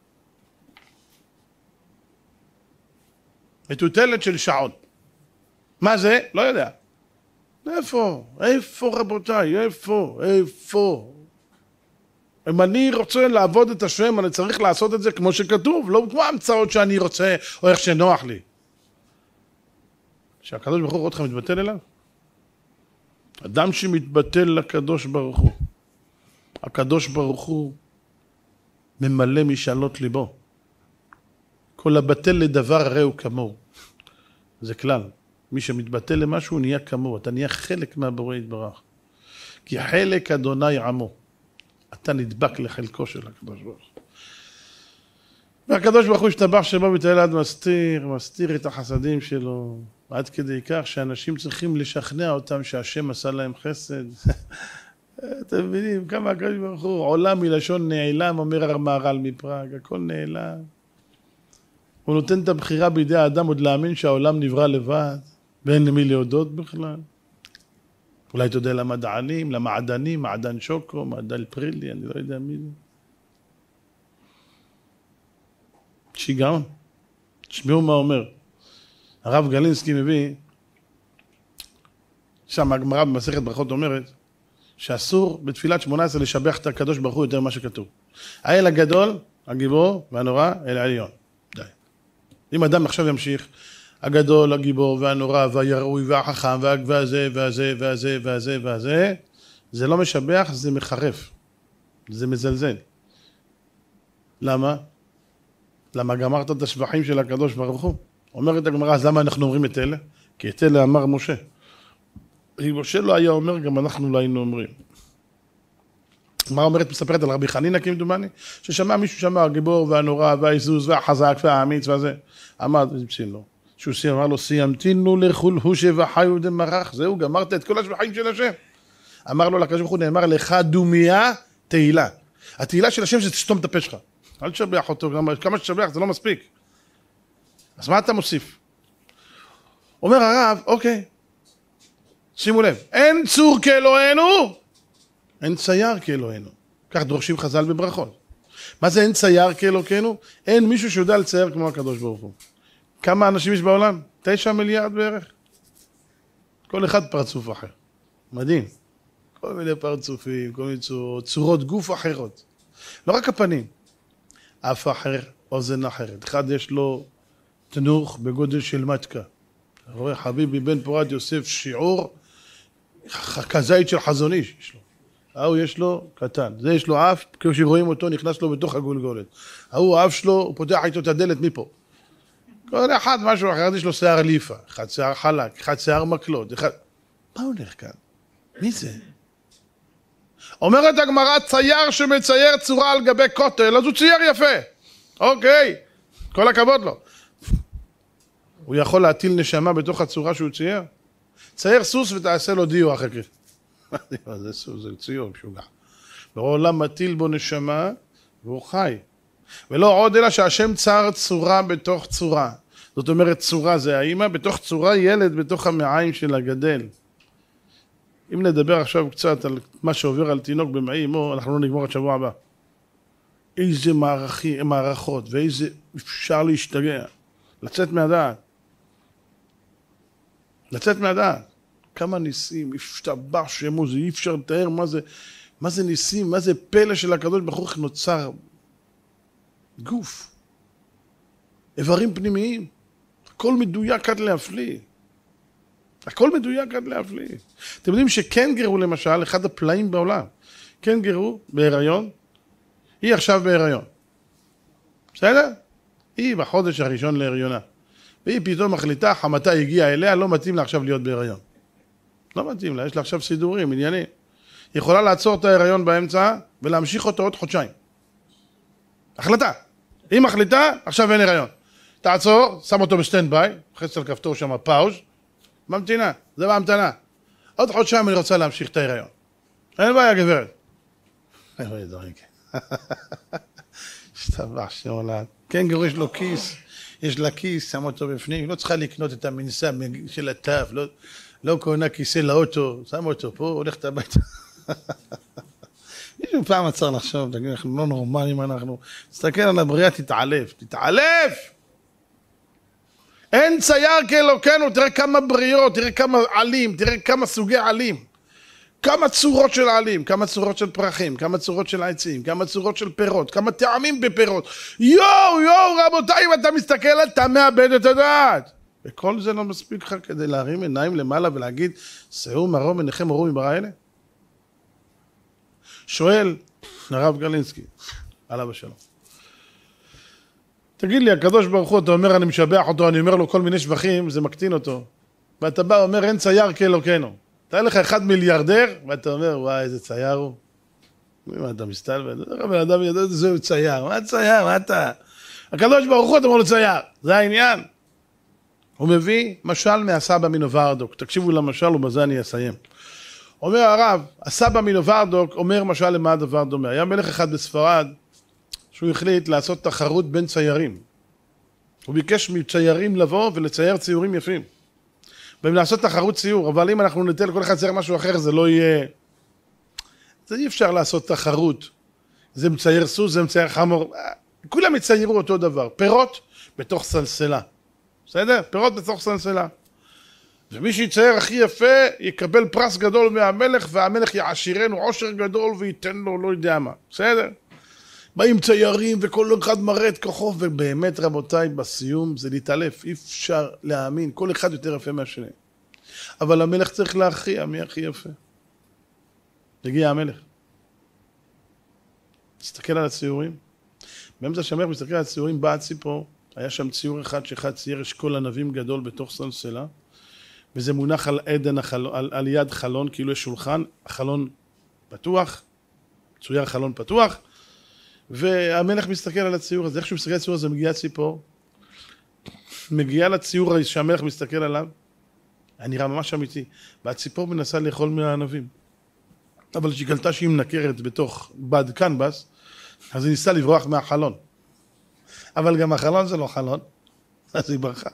מטוטלת של שעון. מה זה? לא יודע. איפה? איפה רבותיי? איפה? איפה? אם אני רוצה לעבוד את השם, אני צריך לעשות את זה כמו שכתוב, לא כמו המצאות שאני רוצה, או איך שנוח לי. שהקדוש ברוך הוא רואה אותך מתבטל אליו? אדם שמתבטל לקדוש ברוך הוא. הקדוש ברוך הוא ממלא משאלות ליבו. כל הבטל לדבר הרי הוא כמוהו. זה כלל. מי שמתבטל למשהו נהיה כמוהו. אתה נהיה חלק מהבורא יתברך. כי חלק אדוני עמו. אתה נדבק לחלקו של הקדוש ברוך הוא. והקדוש ברוך הוא השתבח שבו מתעלה עד מסתיר, מסתיר את החסדים שלו. עד כדי כך שאנשים צריכים לשכנע אותם שהשם עשה להם חסד. אתם מבינים כמה הקדוש ברוך הוא עולם מלשון נעלם, אומר המהר"ל מפראג, הכל נעלם. הוא נותן את הבחירה בידי האדם עוד להאמין שהעולם נברא לבד, ואין למי להודות בכלל. אולי אתה יודע למדענים, למעדנים, מעדן שוקו, מעדן פרילי, אני לא יודע מי זה. שיגעון. תשמעו מה אומר. הרב גלינסקי מביא, שם הגמרא במסכת ברכות אומרת, שאסור בתפילת שמונה עשרה לשבח את הקדוש ברוך הוא יותר ממה שכתוב. האל הגדול, הגיבור והנורא, אל העליון. די. אם אדם עכשיו ימשיך, הגדול, הגיבור והנורא והירוי והחכם והזה והזה והזה והזה והזה, זה לא משבח, זה מחרף. זה מזלזל. למה? למה גמרת את השבחים של הקדוש ברוך הוא? אומרת הגמרא, אז למה אנחנו אומרים את אלה? כי את אלה אמר משה. אם משה לא היה אומר, גם אנחנו לא היינו אומרים. מה אומרת, מספרת על רבי חנינא כמדומני? ששמע מישהו שמע, הגיבור והנורא והעזוז והחזק והאמיץ והזה. אמר, זה פסין לו. שהוא אמר לו, סיימתינו לכול הוא שבחיו דמרח. זהו, גמרת את כל השבחים של השם. אמר לו, לקדוש ברוך הוא נאמר לך דומיה תהילה. התהילה של השם זה תסתום את הפה שלך. אל תשבח אותו, כמה שתשבח זה לא מספיק. אז מה אתה מוסיף? אומר הרב, אוקיי, שימו לב, אין צור כאלוהינו, אין צייר כאלוהינו. כך דורשים חז"ל בברכות. מה זה אין צייר כאלוהינו? אין מישהו שיודע לצייר כמו הקדוש ברוך הוא. כמה אנשים יש בעולם? תשע מיליארד בערך. כל אחד פרצוף אחר. מדהים. כל מיני פרצופים, כל מיני צורות, צורות גוף אחרות. לא רק הפנים. אף אחר, אוזן אחרת. אחד יש לו תנוך בגודל של מתקה. אתה רואה, חביבי בן פורת יוסף שיעור, כזית של חזון איש יש לו. ההוא יש לו קטן. זה יש לו אף, כשרואים אותו נכנס לו בתוך הגולגולת. ההוא האף שלו, הוא פותח איתו את הדלת מפה. כל אחד משהו אחר, יש לו שיער ליפה, אחד שיער חלק, אחד שיער מקלות, אחד... מה הולך כאן? מי זה? אומרת הגמרא, צייר שמצייר צורה על גבי כותל, אז הוא צייר יפה. אוקיי, כל הכבוד לו. הוא יכול להטיל נשמה בתוך הצורה שהוא צייר? צייר סוס ותעשה לו דיו אחר כך. זה סוס, זה ציור משוגע. בעולם מטיל בו נשמה והוא חי. ולא עוד אלא שהשם צר צורה בתוך צורה. זאת אומרת צורה זה האמא, בתוך צורה ילד בתוך המעיים של הגדל. אם נדבר עכשיו קצת על מה שעובר על תינוק במעי אמו, אנחנו לא נגמור את שבוע הבא. איזה מערכים, מערכות ואיזה אפשר להשתגע. לצאת מהדעת. לצאת מהדעת. כמה ניסים, השתבח שמו, זה אי אפשר לתאר מה זה, מה זה ניסים, מה זה פלא של הקדוש ברוך הוא נוצר. גוף. איברים פנימיים. הכל מדויק עד להפליא. הכל מדויק עד להפליא. אתם יודעים שקנגרו למשל, אחד הפלאים בעולם. קנגרו בהיריון, היא עכשיו בהיריון. בסדר? היא בחודש הראשון להריונה. והיא פתאום מחליטה, חמתה הגיעה אליה, לא מתאים לה עכשיו להיות בהיריון. לא מתאים לה, יש לה עכשיו סידורים, עניינים. היא יכולה לעצור את ההיריון באמצע ולהמשיך אותו עוד חודשיים. החלטה. היא מחליטה, עכשיו אין הריון. תעצור, שם אותו בסטנד ביי, חצי על כפתור שם פאוז, ממתינה, זה בהמתנה. עוד חודשיים אני רוצה להמשיך את ההיריון. אין בעיה, גברת. אין בעיה, דברים כן. שטבח שעולת. כן, גרו, יש לו כיס, יש לה כיס, שם אותו בפנים, היא לא צריכה לקנות את המנסה של הטף, לא, לא קונה כיסא לאוטו, שם אותו פה, הולכת הביתה. מישהו פעם עצר לחשוב, תגיד, אנחנו לא נורמלים, אנחנו... תסתכל על הבריאה, תתעלף, תתעלף! אין צייר כאלוקינו, תראה כמה בריאות, תראה כמה עלים, תראה כמה סוגי עלים. כמה צורות של עלים, כמה צורות של פרחים, כמה צורות של עצים, כמה צורות של פירות, כמה טעמים בפירות. יואו, יואו, רבותיי, אם אתה מסתכל, אתה מאבד את הדעת. וכל זה לא מספיק לך כדי להרים עיניים למעלה ולהגיד, שאו מרום עיניכם אורו מברא אלה? שואל הרב גלינסקי, עליו השלום. תגיד לי, הקדוש ברוך הוא, אתה אומר, אני משבח אותו, אני אומר לו כל מיני שבחים, זה מקטין אותו. ואתה בא ואומר, אין צייר כאלוקינו. אתה לך אחד מיליארדר, ואתה אומר, וואי, איזה צייר הוא. מה אתה מסתלבט? בן אדם ידע, זהו צייר. מה צייר? מה אתה? הקדוש ברוך הוא, אתה אומר לו צייר. זה העניין. הוא מביא משל מהסבא מנוברדוק. תקשיבו למשל, ובזה אני אסיים. אומר הרב, הסבא מנוברדוק אומר משל למה הדבר דומה. היה מלך אחד בספרד, שהוא החליט לעשות תחרות בין ציירים. הוא ביקש מציירים לבוא ולצייר ציורים יפים. והם לעשות תחרות ציור, אבל אם אנחנו ניתן לכל אחד צייר משהו אחר, זה לא יהיה... זה אי אפשר לעשות תחרות. זה מצייר סוס, זה מצייר חמור. כולם יציירו אותו דבר. פירות בתוך סלסלה. בסדר? פירות בתוך סלסלה. ומי שיצייר הכי יפה, יקבל פרס גדול מהמלך, והמלך יעשירנו עושר גדול וייתן לו לא יודע מה. בסדר? באים ציירים וכל אחד מראה את כוחו, ובאמת רבותיי, בסיום זה להתעלף, אי אפשר להאמין, כל אחד יותר יפה מהשני. אבל המלך צריך להכריע, מי הכי יפה? הגיע המלך. תסתכל על הציורים. באמצע שהמלך מסתכל על הציורים, בא הציפור, היה שם ציור אחד שאחד צייר אשכול ענבים גדול בתוך סלסלה, וזה מונח על עדן, החלון, על, על יד חלון, כאילו יש שולחן, החלון פתוח, צויר חלון פתוח, והמלך מסתכל על הציור הזה, איך שהוא מסתכל על הציור הזה, מגיע ציפור, מגיע לציור שהמלך מסתכל עליו, היה נראה ממש אמיתי, והציפור מנסה לאכול מהענבים, אבל כשהיא גלתה שהיא מנקרת בתוך בד קנבס, אז היא ניסה לברוח מהחלון, אבל גם החלון זה לא חלון, אז היא ברחה.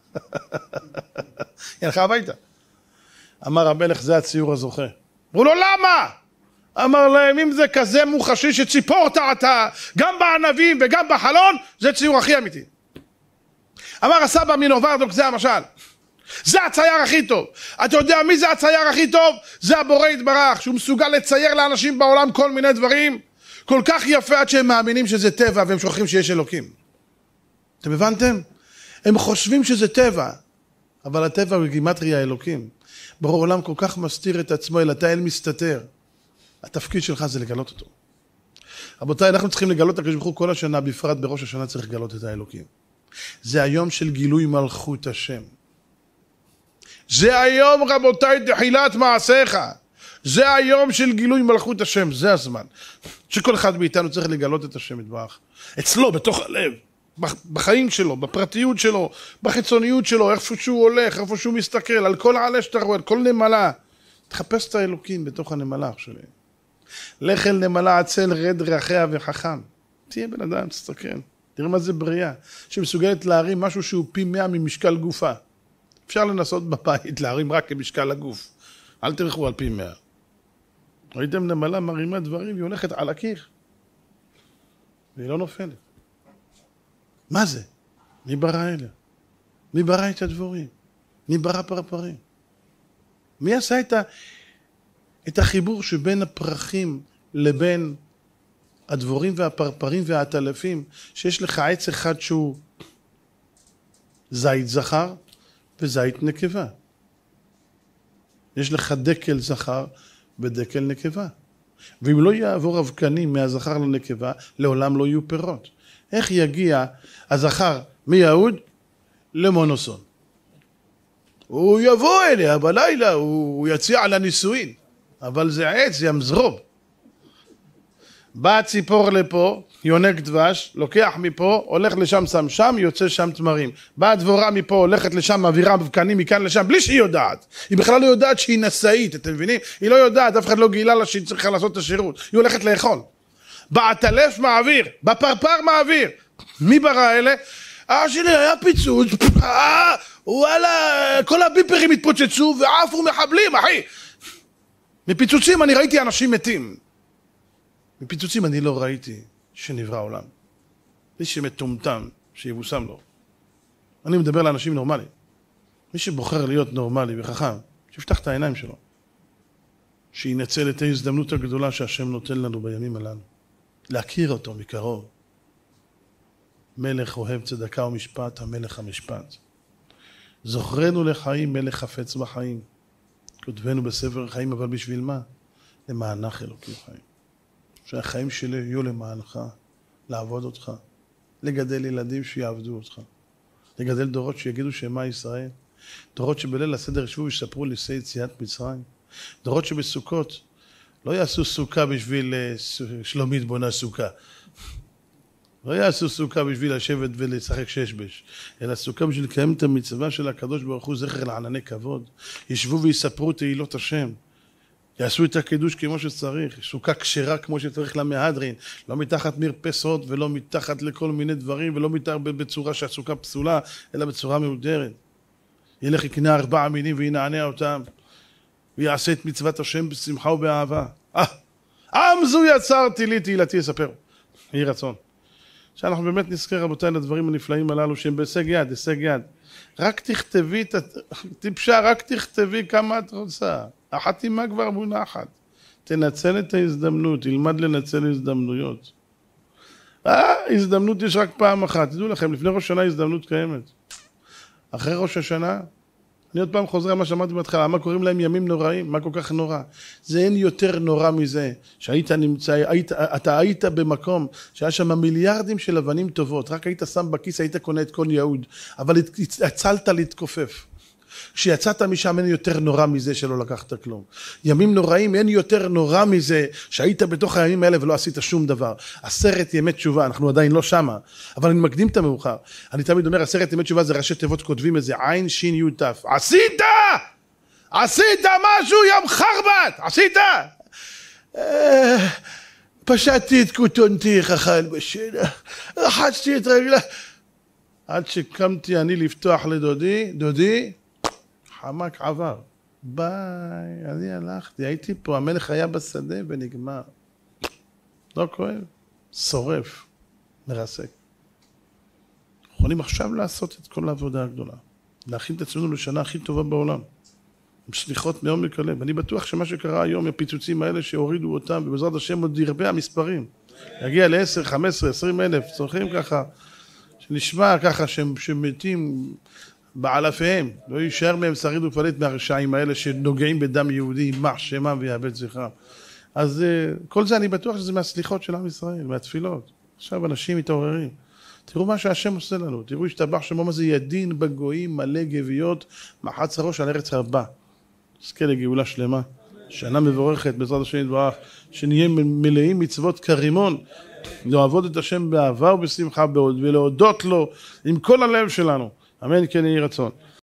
היא הלכה הביתה. אמר המלך, זה הציור הזוכה. אמרו לו, למה? אמר להם, אם זה כזה מוחשי שציפור טעתה, גם בענבים וגם בחלון, זה ציור הכי אמיתי. אמר הסבא מנוברדוק, זה המשל. זה הצייר הכי טוב. אתה יודע מי זה הצייר הכי טוב? זה הבורא יתברך, שהוא מסוגל לצייר לאנשים בעולם כל מיני דברים, כל כך יפה עד שהם מאמינים שזה טבע, והם שוכחים שיש אלוקים. אתם הבנתם? הם חושבים שזה טבע, אבל הטבע הוא גימטריה אלוקים. ברור עולם כל כך מסתיר את עצמו, אלא אתה אל מסתתר. התפקיד שלך זה לגלות אותו. רבותיי, אנחנו צריכים לגלות את הקדוש ברוך הוא כל השנה, בפרט בראש השנה צריך לגלות את האלוקים. זה היום של גילוי מלכות השם. זה היום, רבותיי, תחילת מעשיך. זה היום של גילוי מלכות השם, זה הזמן. שכל אחד מאיתנו צריך לגלות את השם יתברך. אצלו, בתוך הלב, בחיים שלו, בפרטיות שלו, בחיצוניות שלו, איפה שהוא הולך, איפה שהוא מסתכל, על כל העלה שאתה רואה, על כל נמלה. תחפש את האלוקים בתוך הנמלה שלי. לך אל נמלה עצל רד ריחיה וחכם. תהיה בן אדם, תסתכל. תראה מה זה בריאה, שמסוגלת להרים משהו שהוא פי מאה ממשקל גופה. אפשר לנסות בבית להרים רק כמשקל הגוף. אל תלכו על פי מאה. ראיתם נמלה מרימה דברים, היא הולכת על הקיר. והיא לא נופלת. מה זה? מי ברא אלה? מי ברא את הדבורים? מי ברא פרפרים? מי עשה את, ה... את החיבור שבין הפרחים לבין הדבורים והפרפרים והעטלפים, שיש לך עץ אחד שהוא זית זכר וזית נקבה. יש לך דקל זכר ודקל נקבה. ואם לא יעבור אבקנים מהזכר לנקבה, לעולם לא יהיו פירות. איך יגיע הזכר מיהוד למונוסון? הוא יבוא אליה בלילה, הוא יציע על הנישואין, אבל זה עץ, זה ימזרוב. בא ציפור לפה, יונק דבש, לוקח מפה, הולך לשם, שם שם, יוצא שם תמרים. באה דבורה מפה, הולכת לשם, מעבירה אבקנים מכאן לשם, בלי שהיא יודעת. היא בכלל לא יודעת שהיא נשאית, אתם מבינים? היא לא יודעת, אף אחד לא גילה לה שהיא צריכה לעשות את השירות. היא הולכת לאכול. בעטלף מעביר, בפרפר מעביר. מי ברא אלה? אה שלי היה פיצוץ, אה, וואלה, כל הביפרים התפוצצו ועפו מחבלים, אחי. מפיצוצים אני ראיתי אנשים מתים. מפיצוצים אני לא ראיתי שנברא עולם. מי שמטומטם, שיבוסם לו. אני מדבר לאנשים נורמליים. מי שבוחר להיות נורמלי וחכם, שיפתח את העיניים שלו. שינצל את ההזדמנות הגדולה שהשם נותן לנו בימים הללו. להכיר אותו מקרוב. מלך אוהב צדקה ומשפט, המלך המשפט. זוכרנו לחיים, מלך חפץ בחיים. כותבנו בספר החיים, אבל בשביל מה? למענך אלוקים חיים. שהחיים שלי יהיו למענך, לעבוד אותך, לגדל ילדים שיעבדו אותך, לגדל דורות שיגידו שמה ישראל, דורות שבליל הסדר ישבו ויספרו לישי יציאת מצרים, דורות שבסוכות לא יעשו סוכה בשביל שלומית בונה סוכה, לא יעשו סוכה בשביל לשבת ולשחק ששבש, אלא סוכה בשביל לקיים את המצווה של הקדוש ברוך הוא זכר לענני כבוד, ישבו ויספרו תהילות השם, יעשו את הקידוש כמו שצריך, סוכה כשרה כמו שצריך למהדרין, לא מתחת מרפסות ולא מתחת לכל מיני דברים, ולא מתחת בצורה שהסוכה פסולה, אלא בצורה מהודרת. ילך יקנה ארבעה מינים וינענע אותם, ויעשה את מצוות השם בשמחה ובאהבה. אה, עם זו יצרתי לי, תהילתי יספר. יהי רצון. שאנחנו באמת נזכר רבותיי לדברים הנפלאים הללו, שהם בהישג יד, הישג יד. רק תכתבי, טיפשה, רק תכתבי כמה את רוצה. החתימה כבר מונחת. תנצל את ההזדמנות, תלמד לנצל הזדמנויות. אה, הזדמנות יש רק פעם אחת. תדעו לכם, לפני ראש השנה הזדמנות קיימת. אחרי ראש השנה, אני עוד פעם חוזר על מה שאמרתי בהתחלה, מה קוראים להם ימים נוראים? מה כל כך נורא? זה אין יותר נורא מזה, שהיית נמצא, היית, אתה היית במקום שהיה שם מיליארדים של אבנים טובות, רק היית שם בכיס, היית קונה את כל יהוד, אבל הצלת להתכופף. כשיצאת משם אין יותר נורא מזה שלא לקחת כלום. ימים נוראים אין יותר נורא מזה שהיית בתוך הימים האלה ולא עשית שום דבר. עשרת ימי תשובה, אנחנו עדיין לא שמה, אבל אני מקדים את המאוחר. אני תמיד אומר, עשרת ימי תשובה זה ראשי תיבות, כותבים את זה, עין שין י' ת'. עשית! עשית משהו ים חרבת! עשית! פשטתי את כותונתי חכן בשינה, רחצתי את רגלה. עד שקמתי אני לפתוח לדודי, דודי, חמק עבר. ביי, אני הלכתי, הייתי פה, המלך היה בשדה ונגמר. לא כואב, שורף, מרסק. יכולים עכשיו לעשות את כל העבודה הגדולה. להכין את עצמנו לשנה הכי טובה בעולם. עם סליחות מעומק הלב. אני בטוח שמה שקרה היום, הפיצוצים האלה שהורידו אותם, ובעזרת השם עוד ירבה המספרים. יגיע ל-עשר, חמש עשרה, עשרים אלף, צורכים ככה, שנשמע ככה שמתים בעלפיהם, לא יישאר מהם שריד ופליט מהרשעים האלה שנוגעים בדם יהודי, יימח שמם ויאבד זכרם. אז כל זה אני בטוח שזה מהסליחות של עם ישראל, מהתפילות. עכשיו אנשים מתעוררים. תראו מה שהשם עושה לנו, תראו השתבח שמו מה זה ידין בגויים מלא גוויות, מחץ הראש על ארץ הרבה. נזכה לגאולה שלמה, שנה מבורכת, בעזרת השם יתברך, שנהיה מלאים מצוות כרימון, לעבוד את השם באהבה ובשמחה ולהודות לו עם כל הלב שלנו. אמן כן יהי רצון.